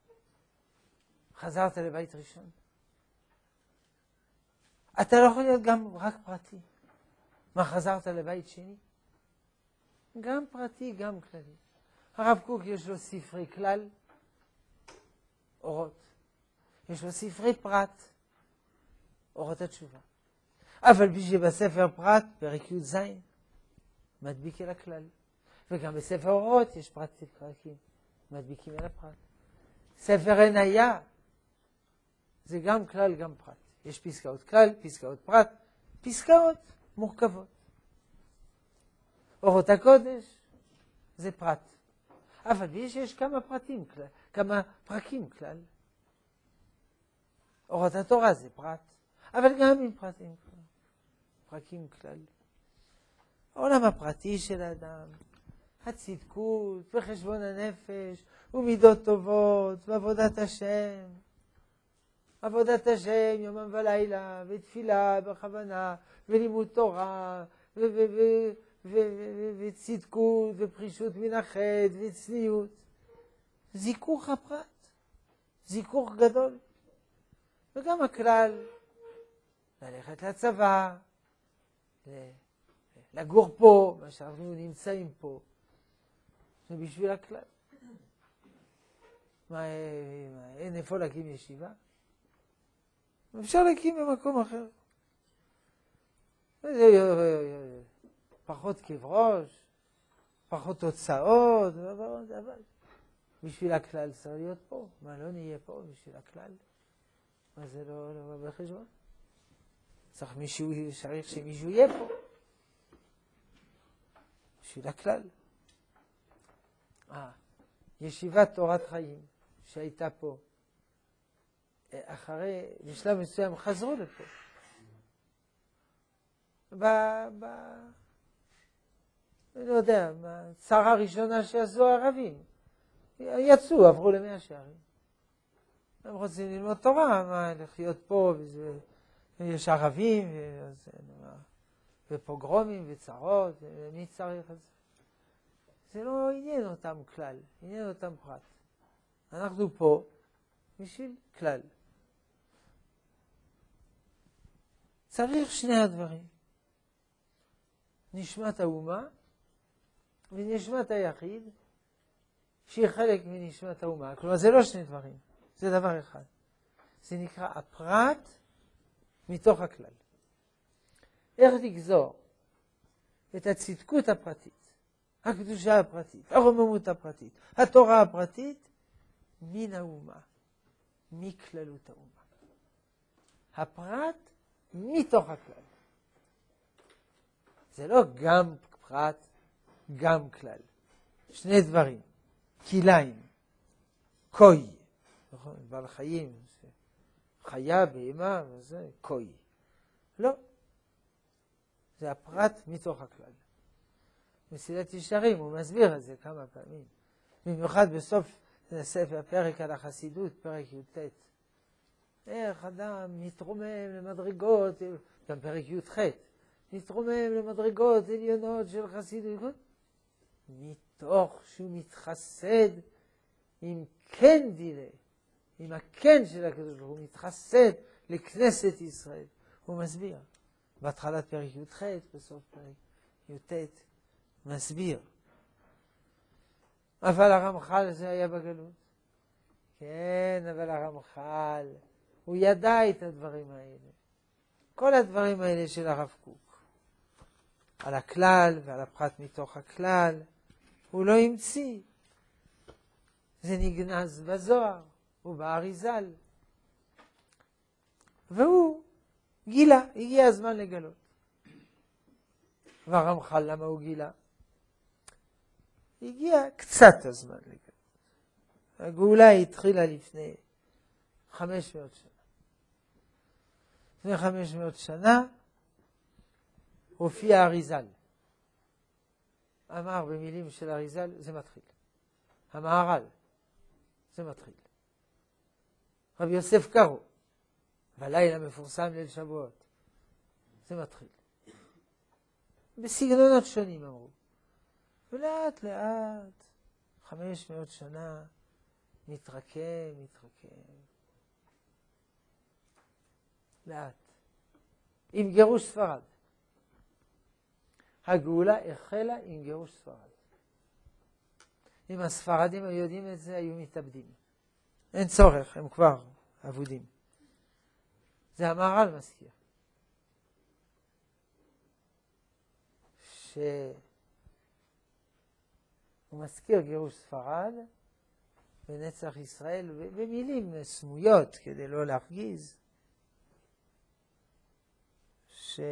חזרת לבית ראשון. אתה לא יכול להיות גם רק פרטי. מה, חזרת לבית שני? גם פרטי, גם כללי. הרב קוק יש לו ספרי כלל, אורות. יש לו ספרי פרט, אורות התשובה. אבל בשביל בספר פרט, פרק י' ז', מדביק אל הכלל. וגם בספר אורות יש פרט פרקים, מדביקים על הפרט. ספר עניה, זה גם כלל, גם פרט. יש פסקאות כלל, פסקאות פרט, פסקאות מורכבות. אורות הקודש זה פרט. אבל יש כמה פרטים כלל, כמה פרקים כלל. אורות התורה זה פרט, אבל גם עם פרטים כלל. פרקים כלל. העולם הפרטי של האדם, הצדקות וחשבון הנפש ומידות טובות ועבודת השם. עבודת השם יומם ולילה ותפילה בכוונה ולימוד תורה וצדקות ופרישות מן החטא וצניעות. זיכוך הפרט, זיכוך גדול. וגם הכלל, ללכת לצבא, לגור פה, מה שאנחנו נמצאים פה, זה בשביל הכלל. אין איפה להקים ישיבה? אפשר להקים במקום אחר. פחות כאב ראש, פחות תוצאות, אבל בשביל הכלל צריך להיות פה. מה, לא נהיה פה בשביל הכלל? מה זה לא בחשבון? צריך שמישהו יהיה פה. בשביל הכלל. ישיבת תורת חיים שהייתה פה, אחרי, בשלב מסוים חזרו לפה. אני לא יודע, הצרה הראשונה שעשו הערבים, יצאו, עברו ל100 שערים. הם רוצים ללמוד תורה, מה, לחיות פה, יש ערבים, ופוגרומים וצרות, מי צריך את זה? זה לא עניין אותם כלל, עניין אותם פרט. אנחנו פה בשביל כלל. צריך שני הדברים. נשמת האומה ונשמת היחיד, שהיא חלק מנשמת האומה. כלומר, זה לא שני דברים, זה דבר אחד. זה נקרא הפרט מתוך הכלל. איך לגזור את הצדקות הפרטית, הקדושה הפרטית, הרוממות הפרטית, התורה הפרטית, מן האומה, מכללות האומה. הפרט מתוך הכלל. זה לא גם פרט, גם כלל. שני דברים. כליים, קוי, נכון? בעל חיים, חיה, בהמה, וזה קוי. לא. זה הפרט מתוך הכלל. מסילת ישרים, הוא מסביר את זה כמה פעמים. במיוחד בסוף הספר, פרק על החסידות, פרק י"ט. איך אדם מתרומם למדרגות, גם פרק י"ח, מתרומם למדרגות עליונות של חסידות, מתוך שהוא מתחסד עם כן דילה, עם הכן של הקדוש ברוך הוא, מתחסד לכנסת ישראל. הוא מסביר. בהתחלת פרק י"ח, בסוף פרק י"ט, מסביר. אבל הרמח"ל זה היה בגלות. כן, אבל הרמח"ל, הוא ידע את הדברים האלה. כל הדברים האלה של הרב קוק. על הכלל ועל הפרט מתוך הכלל, הוא לא המציא. זה נגנז בזוהר, הוא באריזל. והוא גילה, הגיע הזמן לגלות. והרמח"ל, למה הוא גילה? הגיע קצת הזמן לגלות. הגאולה התחילה לפני 500 שנה. לפני 500 שנה הופיע אריזל. אמר במילים של אריזל, זה מתחיל. המהר"ל, זה מתחיל. רבי יוסף קארו, בלילה מפורסם ליל שבועות, זה מתחיל. בסגנונות שונים אמרו. ולאט לאט, 500 שנה, מתרקם. לאט. עם גירוש ספרד. הגאולה החלה עם גירוש ספרד. אם הספרדים היו יודעים את זה, היו מתאבדים. אין צורך, הם כבר עבודים. זה המהר"ל מזכיר. הוא מזכיר גירוש ספרד ונצח ישראל במילים סמויות כדי לא להרגיז, שמה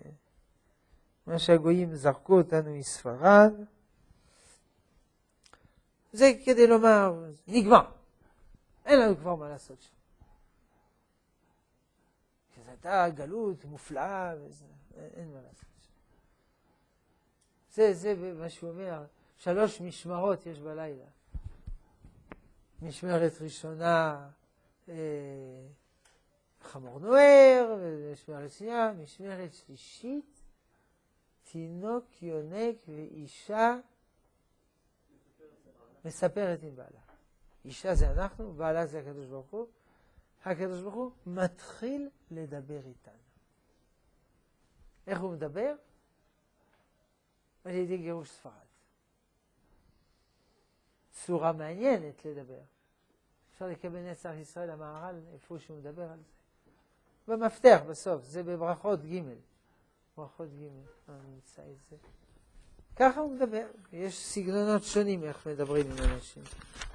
שהגויים זרקו אותנו מספרד, זה כדי לומר, נגמר, אין לנו כבר מה לעשות שם. שזו הייתה גלות מופלאה, אין מה לעשות שם. זה מה שהוא אומר, 3 משמרות יש בלילה. משמרת ראשונה, חמור נוער, משמרת שנייה, משמרת שלישית, תינוק, יונק ואישה מספרת עם בעלה. אישה זה אנחנו, בעלה זה הקדוש ברוך הוא. הקדוש ברוך הוא מתחיל לדבר איתנו. איך הוא מדבר? על ידי גירוש ספרד. צורה מעניינת לדבר. אפשר לקבל נצח ישראל המהר"ל איפה שהוא מדבר על זה. במפתח בסוף, זה בברכות ג'. ברכות ג', נמצא את זה. ככה הוא מדבר. יש סגנונות שונים איך מדברים עם אנשים.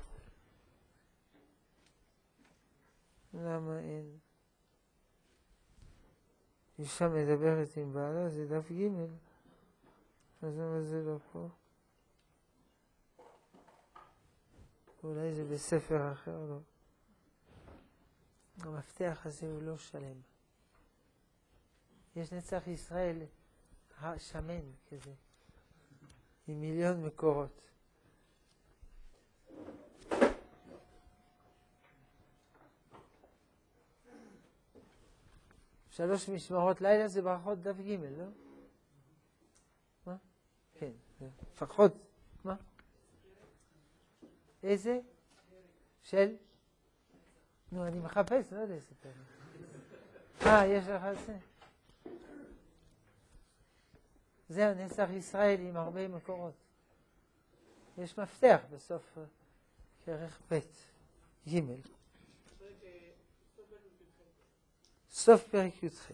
למה אין? אישה מדברת עם בעלה, זה דף ג'. אז למה זה לא פה? אולי זה בספר אחר, לא. המפתח הזה הוא לא שלם. יש נצח ישראל שמן כזה, עם 1,000,000 מקורות. שלוש משמרות לילה זה ברכות דף ג', לא? מה? כן, לפחות, מה? איזה? של? נו, אני מחפש, לא יודע לספר. יש לך את זה? זה הנצח ישראל עם הרבה מקורות. יש מפתח בסוף כרך ב' ג'. סוף פרק י"ח.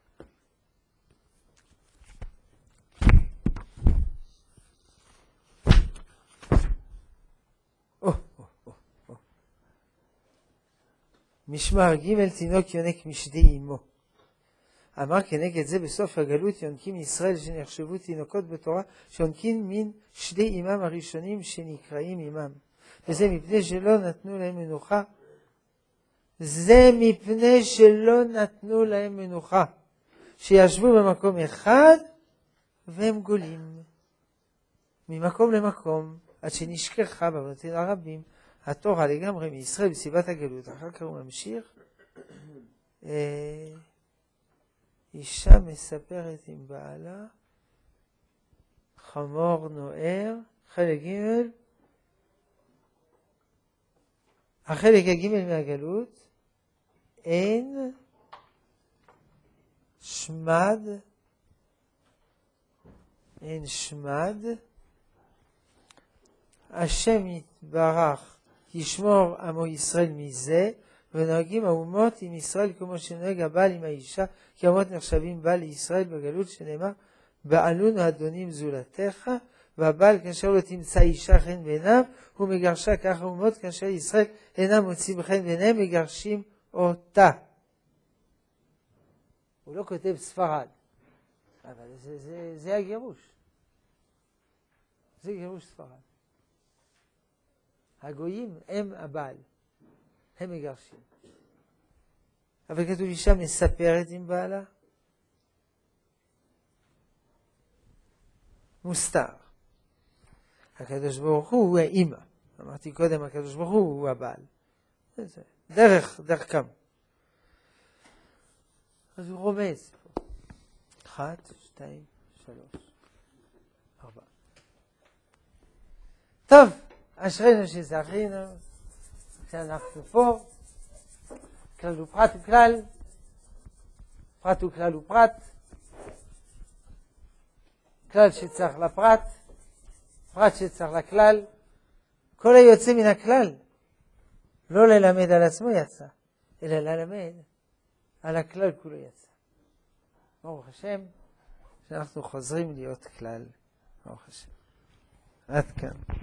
משמר ג' תינוק יונק משדי אמו. אמר כנגד זה בסוף הגלות יונקים ישראל שנחשבו תינוקות בתורה שיונקים מן שדי אימם הראשונים שנקראים אימם. וזה מפני שלא נתנו להם מנוחה. זה מפני שלא נתנו להם מנוחה. שישבו במקום אחד והם גולים. ממקום למקום עד שנשכחה בבתים הרבים. התורה לגמרי מישראל בסיבת הגלות. אחר כך הוא ממשיך. אישה מספרת עם בעלה, חמור נוער, חלק ג', החלק הג' מהגלות, אין שמד, השם יתברך ישמור עמו ישראל מזה, ונוהגים האומות עם ישראל כמו שנוהג הבעל עם האישה, כי האומות נחשבים בעל לישראל בגלות שנאמר, בעלונו אדונים זולתך, והבעל כאשר לא תמצא אישה חן בעיניו, הוא מגרשה כך האומות כאשר ישראל אינם מוצאים חן בעיניהם, מגרשים אותה. הוא לא כותב ספרד, אבל זה הגירוש. זה גירוש ספרד. הגויים הם הבעל. הם מגרשים. אבל כתוב אישה מספרת עם בעלה. מוסתר. הקדוש ברוך הוא האמא. אמרתי קודם, הקדוש ברוך הוא הבעל. דרכם. אז הוא רומז פה. 1, 2, 3, 4. טוב, אשרינו שזכינו. שאנחנו פה, כלל ופרט וכלל, פרט וכלל ופרט, כלל שצריך לפרט, פרט שצריך לכלל, כל היוצא מן הכלל, לא ללמד על עצמו יצא, אלא ללמד על הכלל כולו יצא. ברוך השם, שאנחנו חוזרים להיות כלל, ברוך השם. עד כאן.